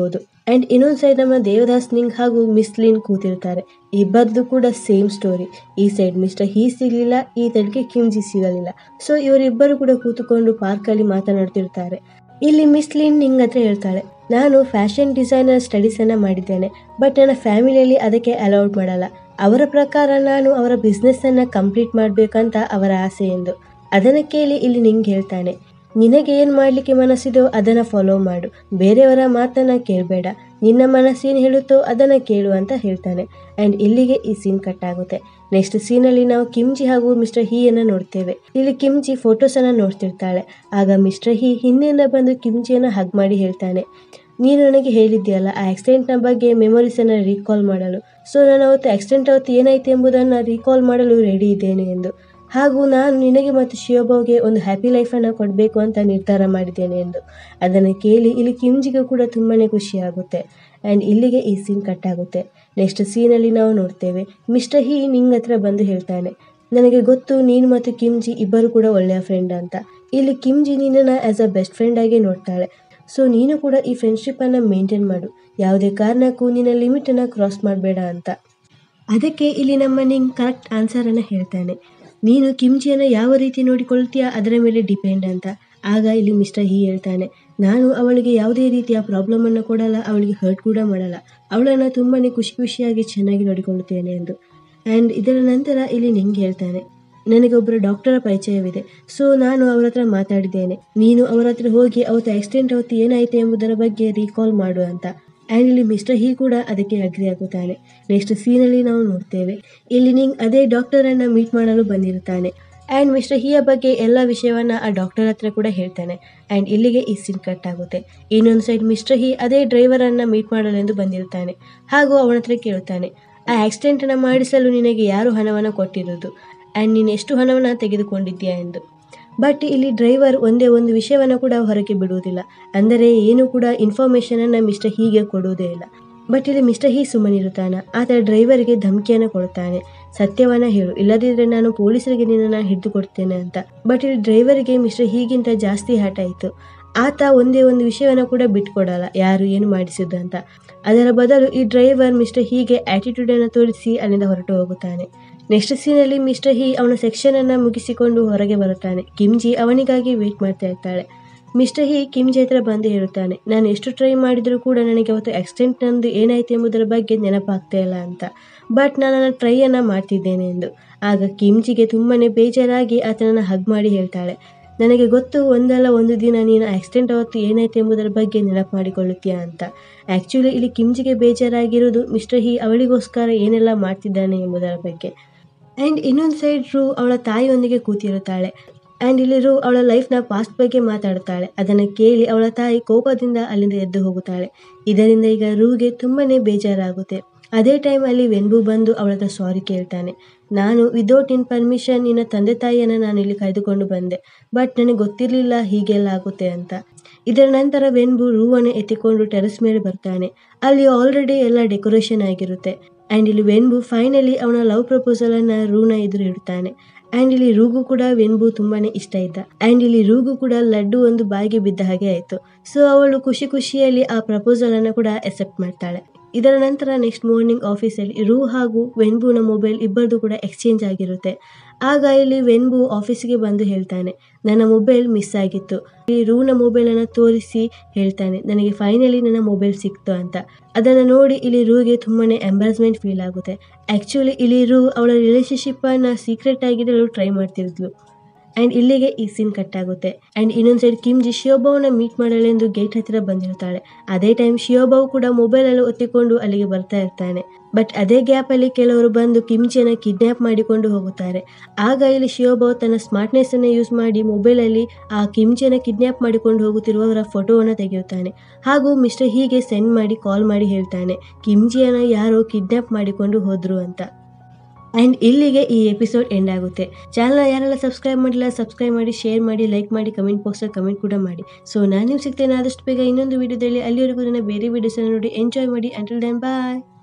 ಆ್ಯಂಡ್ ಇನ್ನೊಂದು ಸೈಡ್ ನಮ್ಮ ದೇವದಾಸ್ ನಿಂಗ್ ಹಾಗೂ ಮಿಸ್ ಲಿನ್ ಕೂತಿರ್ತಾರೆ. ಇಬ್ಬರದು ಕೂಡ ಸೇಮ್ ಸ್ಟೋರಿ. ಈ ಸೈಡ್ ಮಿಸ್ಟರ್ ಹೀ ಸಿಗಲಿಲ್ಲ, ಈ ಸೈಡ್ಗೆ ಕಿಮ್ಜಿ ಸಿಗಲಿಲ್ಲ. ಸೊ ಇವರಿಬ್ಬರು ಕೂಡ ಕೂತುಕೊಂಡು ಪಾರ್ಕಲ್ಲಿ ಮಾತನಾಡ್ತಿರ್ತಾರೆ. ಇಲ್ಲಿ ಮಿಸ್ ಲಿನ್ ನಿಂಗ್ ಹತ್ರ ಹೇಳ್ತಾಳೆ, ನಾನು ಫ್ಯಾಷನ್ ಡಿಸೈನರ್ ಸ್ಟಡೀಸನ್ನು ಮಾಡಿದ್ದೇನೆ, ಬಟ್ ನನ್ನ ಫ್ಯಾಮಿಲಿಯಲ್ಲಿ ಅದಕ್ಕೆ ಅಲೌಡ್ ಮಾಡಲ್ಲ. ಅವರ ಪ್ರಕಾರ ನಾನು ಅವರ ಬಿಸ್ನೆಸ್ಸನ್ನು ಕಂಪ್ಲೀಟ್ ಮಾಡಬೇಕಂತ ಅವರ ಆಸೆ ಎಂದು. ಅದನ್ನು ಕೇಳಿ ಇಲ್ಲಿ ನಿಂಗೆ ಹೇಳ್ತಾನೆ, ನಿನಗೆ ಏನು ಮಾಡಲಿಕ್ಕೆ ಮನಸ್ಸಿದೋ ಅದನ್ನು ಫಾಲೋ ಮಾಡು, ಬೇರೆಯವರ ಮಾತನ್ನು ಕೇಳಬೇಡ, ನಿನ್ನ ಮನಸ್ಸೇನು ಹೇಳುತ್ತೋ ಅದನ್ನು ಕೇಳು ಅಂತ ಹೇಳ್ತಾನೆ. ಆ್ಯಂಡ್ ಇಲ್ಲಿಗೆ ಈ ಸೀನ್ ಕಟ್ ಆಗುತ್ತೆ. ನೆಕ್ಸ್ಟ್ ಸೀನಲ್ಲಿ ನಾವು ಕಿಮ್ಜಿ ಹಾಗೂ ಮಿಸ್ಟರ್ ಹೀಯನ್ನು ನೋಡ್ತೇವೆ. ಇಲ್ಲಿ ಕಿಮ್ಜಿ ಫೋಟೋಸನ್ನು ನೋಡ್ತಿರ್ತಾಳೆ. ಆಗ ಮಿಸ್ಟರ್ ಹೀ ಹಿಂದೆಯಿಂದ ಬಂದು ಕಿಮ್ಜಿಯನ್ನು ಹಗ್ ಮಾಡಿ ಹೇಳ್ತಾನೆ, ನೀನು ನನಗೆ ಹೇಳಿದ್ಯಲ್ಲ ಆ ಆಕ್ಸಿಡೆಂಟ್ನ ಬಗ್ಗೆ ಮೆಮೊರೀಸನ್ನು ರೀಕಾಲ್ ಮಾಡಲು. ಸೊ ನಾನು ಅವತ್ತು ಆಕ್ಸಿಡೆಂಟ್ ಅವತ್ತು ಏನಾಯಿತು ಎಂಬುದನ್ನು ರೀಕಾಲ್ ಮಾಡಲು ರೆಡಿ ಇದ್ದೇನೆ ಎಂದು. ಹಾಗೂ ನಾನು ನಿನಗೆ ಮತ್ತು ಶಿವಭಾವ್ಗೆ ಒಂದು ಹ್ಯಾಪಿ ಲೈಫನ್ನು ಕೊಡಬೇಕು ಅಂತ ನಿರ್ಧಾರ ಮಾಡಿದ್ದೇನೆ ಎಂದು. ಅದನ್ನು ಕೇಳಿ ಇಲ್ಲಿ ಕಿಮ್ಜಿಗೂ ಕೂಡ ತುಂಬಾ ಖುಷಿಯಾಗುತ್ತೆ. ಆ್ಯಂಡ್ ಇಲ್ಲಿಗೆ ಈ ಸೀನ್ ಕಟ್ ಆಗುತ್ತೆ. ನೆಕ್ಸ್ಟ್ ಸೀನಲ್ಲಿ ನಾವು ನೋಡ್ತೇವೆ ಮಿಸ್ಟರ್ ಹೀ ನಿಂಗ್ ಹತ್ರ ಬಂದು ಹೇಳ್ತಾನೆ, ನನಗೆ ಗೊತ್ತು ನೀನು ಮತ್ತು ಕಿಮ್ಜಿ ಇಬ್ಬರು ಕೂಡ ಒಳ್ಳೆಯ ಫ್ರೆಂಡ್ ಅಂತ. ಇಲ್ಲಿ ಕಿಮ್ಜಿ ನಿನ್ನನ್ನು ಆ್ಯಸ್ ಅ ಬೆಸ್ಟ್ ಫ್ರೆಂಡ್ ಆಗಿ ನೋಡ್ತಾಳೆ. ಸೊ ನೀನು ಕೂಡ ಈ ಫ್ರೆಂಡ್ಶಿಪ್ಪನ್ನು ಮೇಂಟೈನ್ ಮಾಡು, ಯಾವುದೇ ಕಾರಣಕ್ಕೂ ನಿನ್ನ ಲಿಮಿಟನ್ನು ಕ್ರಾಸ್ ಮಾಡಬೇಡ ಅಂತ. ಅದಕ್ಕೆ ಇಲ್ಲಿ ನಮ್ಮ ನಿಂಗ್ ಕರೆಕ್ಟ್ ಆನ್ಸರನ್ನು ಹೇಳ್ತಾನೆ, ನೀನು ಕಿಮ್ಜಿಯನ್ನು ಯಾವ ರೀತಿ ನೋಡಿಕೊಳ್ತೀಯಾ ಅದರ ಮೇಲೆ ಡಿಪೆಂಡ್ ಅಂತ. ಆಗ ಇಲ್ಲಿ ಮಿಸ್ಟರ್ ಹೀ ಹೇಳ್ತಾನೆ, ನಾನು ಅವಳಿಗೆ ಯಾವುದೇ ರೀತಿಯ ಪ್ರಾಬ್ಲಮನ್ನು ಕೊಡಲ್ಲ, ಅವಳಿಗೆ ಹರ್ಟ್ ಕೂಡ ಮಾಡಲ್ಲ, ಅವಳನ್ನು ತುಂಬಾ ಖುಷಿಯಾಗಿ ಚೆನ್ನಾಗಿ ನೋಡಿಕೊಳ್ಳುತ್ತೇನೆ ಎಂದು. ಆ್ಯಂಡ್ ಇದರ ನಂತರ ಇಲ್ಲಿ ನಿಂಗೆ ಹೇಳ್ತಾನೆ, ನನಗೆ ಒಬ್ಬರು ಡಾಕ್ಟರ ಪರಿಚಯವಿದೆ, ಸೊ ನಾನು ಅವರ ಹತ್ರ ಮಾತಾಡಿದ್ದೇನೆ, ನೀನು ಅವರ ಹತ್ರ ಹೋಗಿ ಅವತ್ತು ಆಕ್ಸಿಡೆಂಟ್ ಅವತ್ತು ಏನಾಯಿತು ಎಂಬುದರ ಬಗ್ಗೆ ರೀಕಾಲ್ ಮಾಡು ಅಂತ. ಆ್ಯಂಡ್ ಇಲ್ಲಿ ಮಿಸ್ಟರ್ ಹೀ ಕೂಡ ಅದಕ್ಕೆ ಅಗ್ರಿ ಆಗುತ್ತಾನೆ. ನೆಕ್ಸ್ಟ್ ಸೀನಲ್ಲಿ ನಾವು ನೋಡ್ತೇವೆ ಇಲ್ಲಿ ನಿಂಗ್ ಅದೇ ಡಾಕ್ಟರನ್ನು ಮೀಟ್ ಮಾಡಲು ಬಂದಿರುತ್ತಾನೆ. ಆ್ಯಂಡ್ ಮಿಸ್ಟರ್ ಹೀಯ ಬಗ್ಗೆ ಎಲ್ಲ ವಿಷಯವನ್ನು ಆ ಡಾಕ್ಟರ್ ಹತ್ರ ಕೂಡ ಹೇಳ್ತಾನೆ. ಆ್ಯಂಡ್ ಇಲ್ಲಿಗೆ ಈ ಸೀನ್ ಕಟ್ ಆಗುತ್ತೆ. ಇನ್ನೊಂದು ಸೈಡ್ ಮಿಸ್ಟರ್ ಹೀ ಅದೇ ಡ್ರೈವರನ್ನು ಮೀಟ್ ಮಾಡಲೆಂದು ಬಂದಿರುತ್ತಾನೆ. ಹಾಗೂ ಅವನ ಹತ್ರ ಕೇಳುತ್ತಾನೆ, ಆ ಆಕ್ಸಿಡೆಂಟನ್ನು ಮಾಡಿಸಲು ನಿನಗೆ ಯಾರು ಹಣವನ್ನು ಕೊಟ್ಟಿರೋದು, ಆ್ಯಂಡ್ ನೀನು ಎಷ್ಟು ಹಣವನ್ನು ತೆಗೆದುಕೊಂಡಿದ್ದೀಯಾ ಎಂದು. ಬಟ್ ಇಲ್ಲಿ ಡ್ರೈವರ್ ಒಂದೇ ಒಂದು ವಿಷಯವನ್ನು ಕೂಡ ಹೊರಗೆ ಬಿಡುವುದಿಲ್ಲ, ಅಂದರೆ ಏನು ಕೂಡ ಇನ್ಫಾರ್ಮೇಷನನ್ನು ಮಿಸ್ಟರ್ ಹೀಗೆ ಕೊಡುವುದೇ ಇಲ್ಲ. ಬಟ್ ಇಲ್ಲಿ ಮಿಸ್ಟರ್ ಹೀ ಸುಮ್ಮನಿರುತ್ತಾನೆ. ಆತ ಡ್ರೈವರ್ಗೆ ಧಮಕಿಯನ್ನು ಕೊಡುತ್ತಾನೆ, ಸತ್ಯವನ್ನು ಹೇಳು, ಇಲ್ಲದಿದ್ದರೆ ನಾನು ಪೊಲೀಸರಿಗೆ ನಿನ್ನನ್ನು ಹಿಡಿದು ಕೊಡ್ತೇನೆ ಅಂತ. ಬಟ್ ಇಲ್ಲಿ ಡ್ರೈವರ್ಗೆ ಮಿಸ್ಟರ್ ಹೀಗಿಂತ ಜಾಸ್ತಿ ಹಠ ಇತ್ತು. ಆತ ಒಂದೇ ಒಂದು ವಿಷಯವನ್ನು ಕೂಡ ಬಿಟ್ಕೊಡಲ್ಲ, ಯಾರು ಏನು ಮಾಡಿಸಿದ್ದು ಅಂತ. ಅದರ ಬದಲು ಈ ಡ್ರೈವರ್ ಮಿಸ್ಟರ್ ಹೀಗೆ ಆ್ಯಟಿಟ್ಯೂಡನ್ನು ತೋರಿಸಿ ಅಲ್ಲಿಂದ ಹೊರಟು ಹೋಗುತ್ತಾನೆ. ನೆಕ್ಸ್ಟ್ ಸೀನಲ್ಲಿ ಮಿಸ್ಟರ್ ಹೀ ಅವನ ಸೆಕ್ಷನನ್ನು ಮುಗಿಸಿಕೊಂಡು ಹೊರಗೆ ಬರುತ್ತಾನೆ. ಕಿಮ್ಜಿ ಅವನಿಗಾಗಿ ವೇಟ್ ಮಾಡ್ತಾ ಇರ್ತಾಳೆ. ಮಿಸ್ಟರ್ ಹೀ ಕಿಮ್ಜಿ ಹತ್ರ ಬಂದು ಹೇಳುತ್ತಾನೆ, ನಾನು ಎಷ್ಟು ಟ್ರೈ ಮಾಡಿದರೂ ಕೂಡ ನನಗೆ ಅವತ್ತು ಆಕ್ಸಿಡೆಂಟ್ ನಂದು ಏನಾಯಿತು ಎಂಬುದರ ಬಗ್ಗೆ ನೆನಪಾಗ್ತಾ ಇಲ್ಲ ಅಂತ, ಬಟ್ ನಾನು ನನ್ನ ಟ್ರೈಯನ್ನು ಮಾಡ್ತಿದ್ದೇನೆ ಎಂದು. ಆಗ ಕಿಮ್ಜಿಗೆ ತುಂಬಾ ಬೇಜಾರಾಗಿ ಆತನನ್ನು ಹಗ್ ಮಾಡಿ ಹೇಳ್ತಾಳೆ, ನನಗೆ ಗೊತ್ತು ಒಂದಲ್ಲ ಒಂದು ದಿನ ನೀನು ಆಕ್ಸಿಡೆಂಟ್ ಅವತ್ತು ಏನಾಯಿತು ಎಂಬುದರ ಬಗ್ಗೆ ನೆನಪು ಮಾಡಿಕೊಳ್ಳುತ್ತೀಯಾ ಅಂತ. ಆ್ಯಕ್ಚುಲಿ ಇಲ್ಲಿ ಕಿಮ್ಜಿಗೆ ಬೇಜಾರಾಗಿರೋದು ಮಿಸ್ಟರ್ ಹೀ ಅವಳಿಗೋಸ್ಕರ ಏನೆಲ್ಲ ಮಾಡ್ತಿದ್ದಾನೆ ಎಂಬುದರ ಬಗ್ಗೆ. ಆ್ಯಂಡ್ ಇನ್ನೊಂದು ಸೈಡ್ ರೂ ಅವಳ ತಾಯಿಯೊಂದಿಗೆ ಕೂತಿರುತ್ತಾಳೆ. ಆ್ಯಂಡ್ ಇಲ್ಲಿ ರೂ ಅವಳ ಲೈಫ್ನ ಪಾಸ್ಟ್ ಬಗ್ಗೆ ಮಾತಾಡುತ್ತಾಳೆ. ಅದನ್ನು ಕೇಳಿ ಅವಳ ತಾಯಿ ಕೋಪದಿಂದ ಅಲ್ಲಿಂದ ಎದ್ದು ಹೋಗುತ್ತಾಳೆ. ಇದರಿಂದ ಈಗ ರೂಗೆ ತುಂಬಾ ಬೇಜಾರಾಗುತ್ತೆ. ಅದೇ ಟೈಮಲ್ಲಿ ವೆನ್ಬು ಬಂದು ಅವಳ ಹತ್ರ ಸಾರಿ ಕೇಳ್ತಾನೆ, ನಾನು ವಿದೌಟ್ ನಿನ್ನ ಪರ್ಮಿಷನ್ ನಿನ್ನ ತಂದೆ ತಾಯಿಯನ್ನು ನಾನು ಇಲ್ಲಿ ಕರೆದುಕೊಂಡು ಬಂದೆ, ಬಟ್ ನನಗೆ ಗೊತ್ತಿರಲಿಲ್ಲ ಹೀಗೆಲ್ಲ ಆಗುತ್ತೆ ಅಂತ. ಇದರ ನಂತರ ವೆನ್ಬು ರೂವನ್ನು ಎತ್ತಿಕೊಂಡು ಟೆರೆಸ್ ಮೇಲೆ ಬರ್ತಾನೆ. ಅಲ್ಲಿ ಆಲ್ರೆಡಿ ಎಲ್ಲ ಡೆಕೋರೇಷನ್ ಆಗಿರುತ್ತೆ. ಆ್ಯಂಡ್ ಇಲ್ಲಿ ವೆನ್ಬು ಫೈನಲಿ ಅವನ ಲವ್ ಪ್ರಪೋಸಲನ್ನು ರೂನ ಎದುರು ಇಡ್ತಾನೆ. ಆ್ಯಂಡ್ ಇಲ್ಲಿ ರೂಗೂ ಕೂಡ ವೆನ್ಬು ತುಂಬಾ ಇಷ್ಟ ಇದ್ದ. ಆ್ಯಂಡ್ ಇಲ್ಲಿ ರೂಗೂ ಕೂಡ ಲಡ್ಡು ಒಂದು ಬಾಯಿಗೆ ಬಿದ್ದ ಹಾಗೆ ಆಯಿತು. ಸೊ ಅವಳು ಖುಷಿಯಲ್ಲಿ ಆ ಪ್ರಪೋಸಲನ್ನು ಕೂಡ ಅಕ್ಸೆಪ್ಟ್ ಮಾಡ್ತಾಳೆ. ಇದರ ನಂತರ ನೆಕ್ಸ್ಟ್ ಮಾರ್ನಿಂಗ್ ಆಫೀಸಲ್ಲಿ ರೂ ಹಾಗೂ ವೆನ್ಬುನ ಮೊಬೈಲ್ ಇಬ್ಬರದು ಕೂಡ ಎಕ್ಸ್ಚೇಂಜ್ ಆಗಿರುತ್ತೆ. ಆಗ ಇಲ್ಲಿ ವೆನ್ಬು ಆಫೀಸಿಗೆ ಬಂದು ಹೇಳ್ತಾನೆ, ನನ್ನ ಮೊಬೈಲ್ ಮಿಸ್ ಆಗಿತ್ತು. ಈ ರೂನ ಮೊಬೈಲನ್ನು ತೋರಿಸಿ ಹೇಳ್ತಾನೆ, ನನಗೆ ಫೈನಲಿ ನನ್ನ ಮೊಬೈಲ್ ಸಿಕ್ತು ಅಂತ. ಅದನ್ನು ನೋಡಿ ಇಲ್ಲಿ ರೂಗೆ ತುಂಬಾ ಎಂಬಾರಸ್ಮೆಂಟ್ ಫೀಲ್ ಆಗುತ್ತೆ. ಆ್ಯಕ್ಚುಲಿ ಇಲ್ಲಿ ರೂ ಅವಳ ರಿಲೇಷನ್ಶಿಪ್ಪನ್ನು ಸೀಕ್ರೆಟ್ ಆಗಿಡಲು ಟ್ರೈ ಮಾಡ್ತಿದ್ಲು. ಆ್ಯಂಡ್ ಇಲ್ಲಿಗೆ ಈ ಸೀನ್ ಕಟ್ ಆಗುತ್ತೆ. ಆ್ಯಂಡ್ ಇನ್ನೊಂದು ಸೈಡ್ ಕಿಮ್ಜಿ ಶಿವಭಾವ್ನ ಮೀಟ್ ಮಾಡಲೆಂದು ಗೇಟ್ ಹತ್ತಿರ ಬಂದಿರ್ತಾಳೆ. ಅದೇ ಟೈಮ್ ಶಿವಭಾವ್ ಕೂಡ ಮೊಬೈಲಲ್ಲಿ ಒತ್ತಿಕೊಂಡು ಅಲ್ಲಿಗೆ ಬರ್ತಾ ಇರ್ತಾನೆ. ಬಟ್ ಅದೇ ಗ್ಯಾಪಲ್ಲಿ ಕೆಲವರು ಬಂದು ಕಿಮ್ಜಿಯನ್ನು ಕಿಡ್ನ್ಯಾಪ್ ಮಾಡಿಕೊಂಡು ಹೋಗುತ್ತಾರೆ. ಆಗ ಇಲ್ಲಿ ಶಿವಭಾವ್ ತನ್ನ ಸ್ಮಾರ್ಟ್ನೆಸ್ಸನ್ನು ಯೂಸ್ ಮಾಡಿ ಮೊಬೈಲಲ್ಲಿ ಆ ಕಿಮ್ಜಿಯನ್ನು ಕಿಡ್ನ್ಯಾಪ್ ಮಾಡಿಕೊಂಡು ಹೋಗುತ್ತಿರುವವರ ಫೋಟೋವನ್ನು ತೆಗೆಯುತ್ತಾನೆ. ಹಾಗೂ ಮಿಸ್ಟರ್ ಹೀಗೆ ಸೆಂಡ್ ಮಾಡಿ ಕಾಲ್ ಮಾಡಿ ಹೇಳ್ತಾನೆ, ಕಿಮ್ಜಿಯನ್ನು ಯಾರೋ ಕಿಡ್ನ್ಯಾಪ್ ಮಾಡಿಕೊಂಡು ಹೋದ್ರು ಅಂತ. ಆ್ಯಂಡ್ ಇಲ್ಲಿಗೆ ಈ ಎಪಿಸೋಡ್ ಎಂಡ್ ಆಗುತ್ತೆ. ಚಾನಲ್ನ ಯಾರೆಲ್ಲ ಸಬ್ಸ್ಕ್ರೈಬ್ ಮಾಡಿಲ್ಲ ಸಬ್ಸ್ಕ್ರೈಬ್ ಮಾಡಿ, ಶೇರ್ ಮಾಡಿ, ಲೈಕ್ ಮಾಡಿ, ಕಮೆಂಟ್ ಬಾಕ್ಸಲ್ಲಿ ಕಮೆಂಟ್ ಕೂಡ ಮಾಡಿ. ಸೊ ನಾನು ನಿಮ್ಗೆ ಸಿಗ್ತೇನೆ ಆದಷ್ಟು ಬೇಗ ಇನ್ನೊಂದು ವೀಡಿಯೋದಲ್ಲಿ. ಅಲ್ಲಿವರೆಗೂ ನನ್ನ ಬೇರೆ ವೀಡಿಯೋಸನ್ನು ನೋಡಿ ಎಂಜಾಯ್ ಮಾಡಿ. ಅಂಟಿಲ್ ದೆನ್ ಬಾಯ್.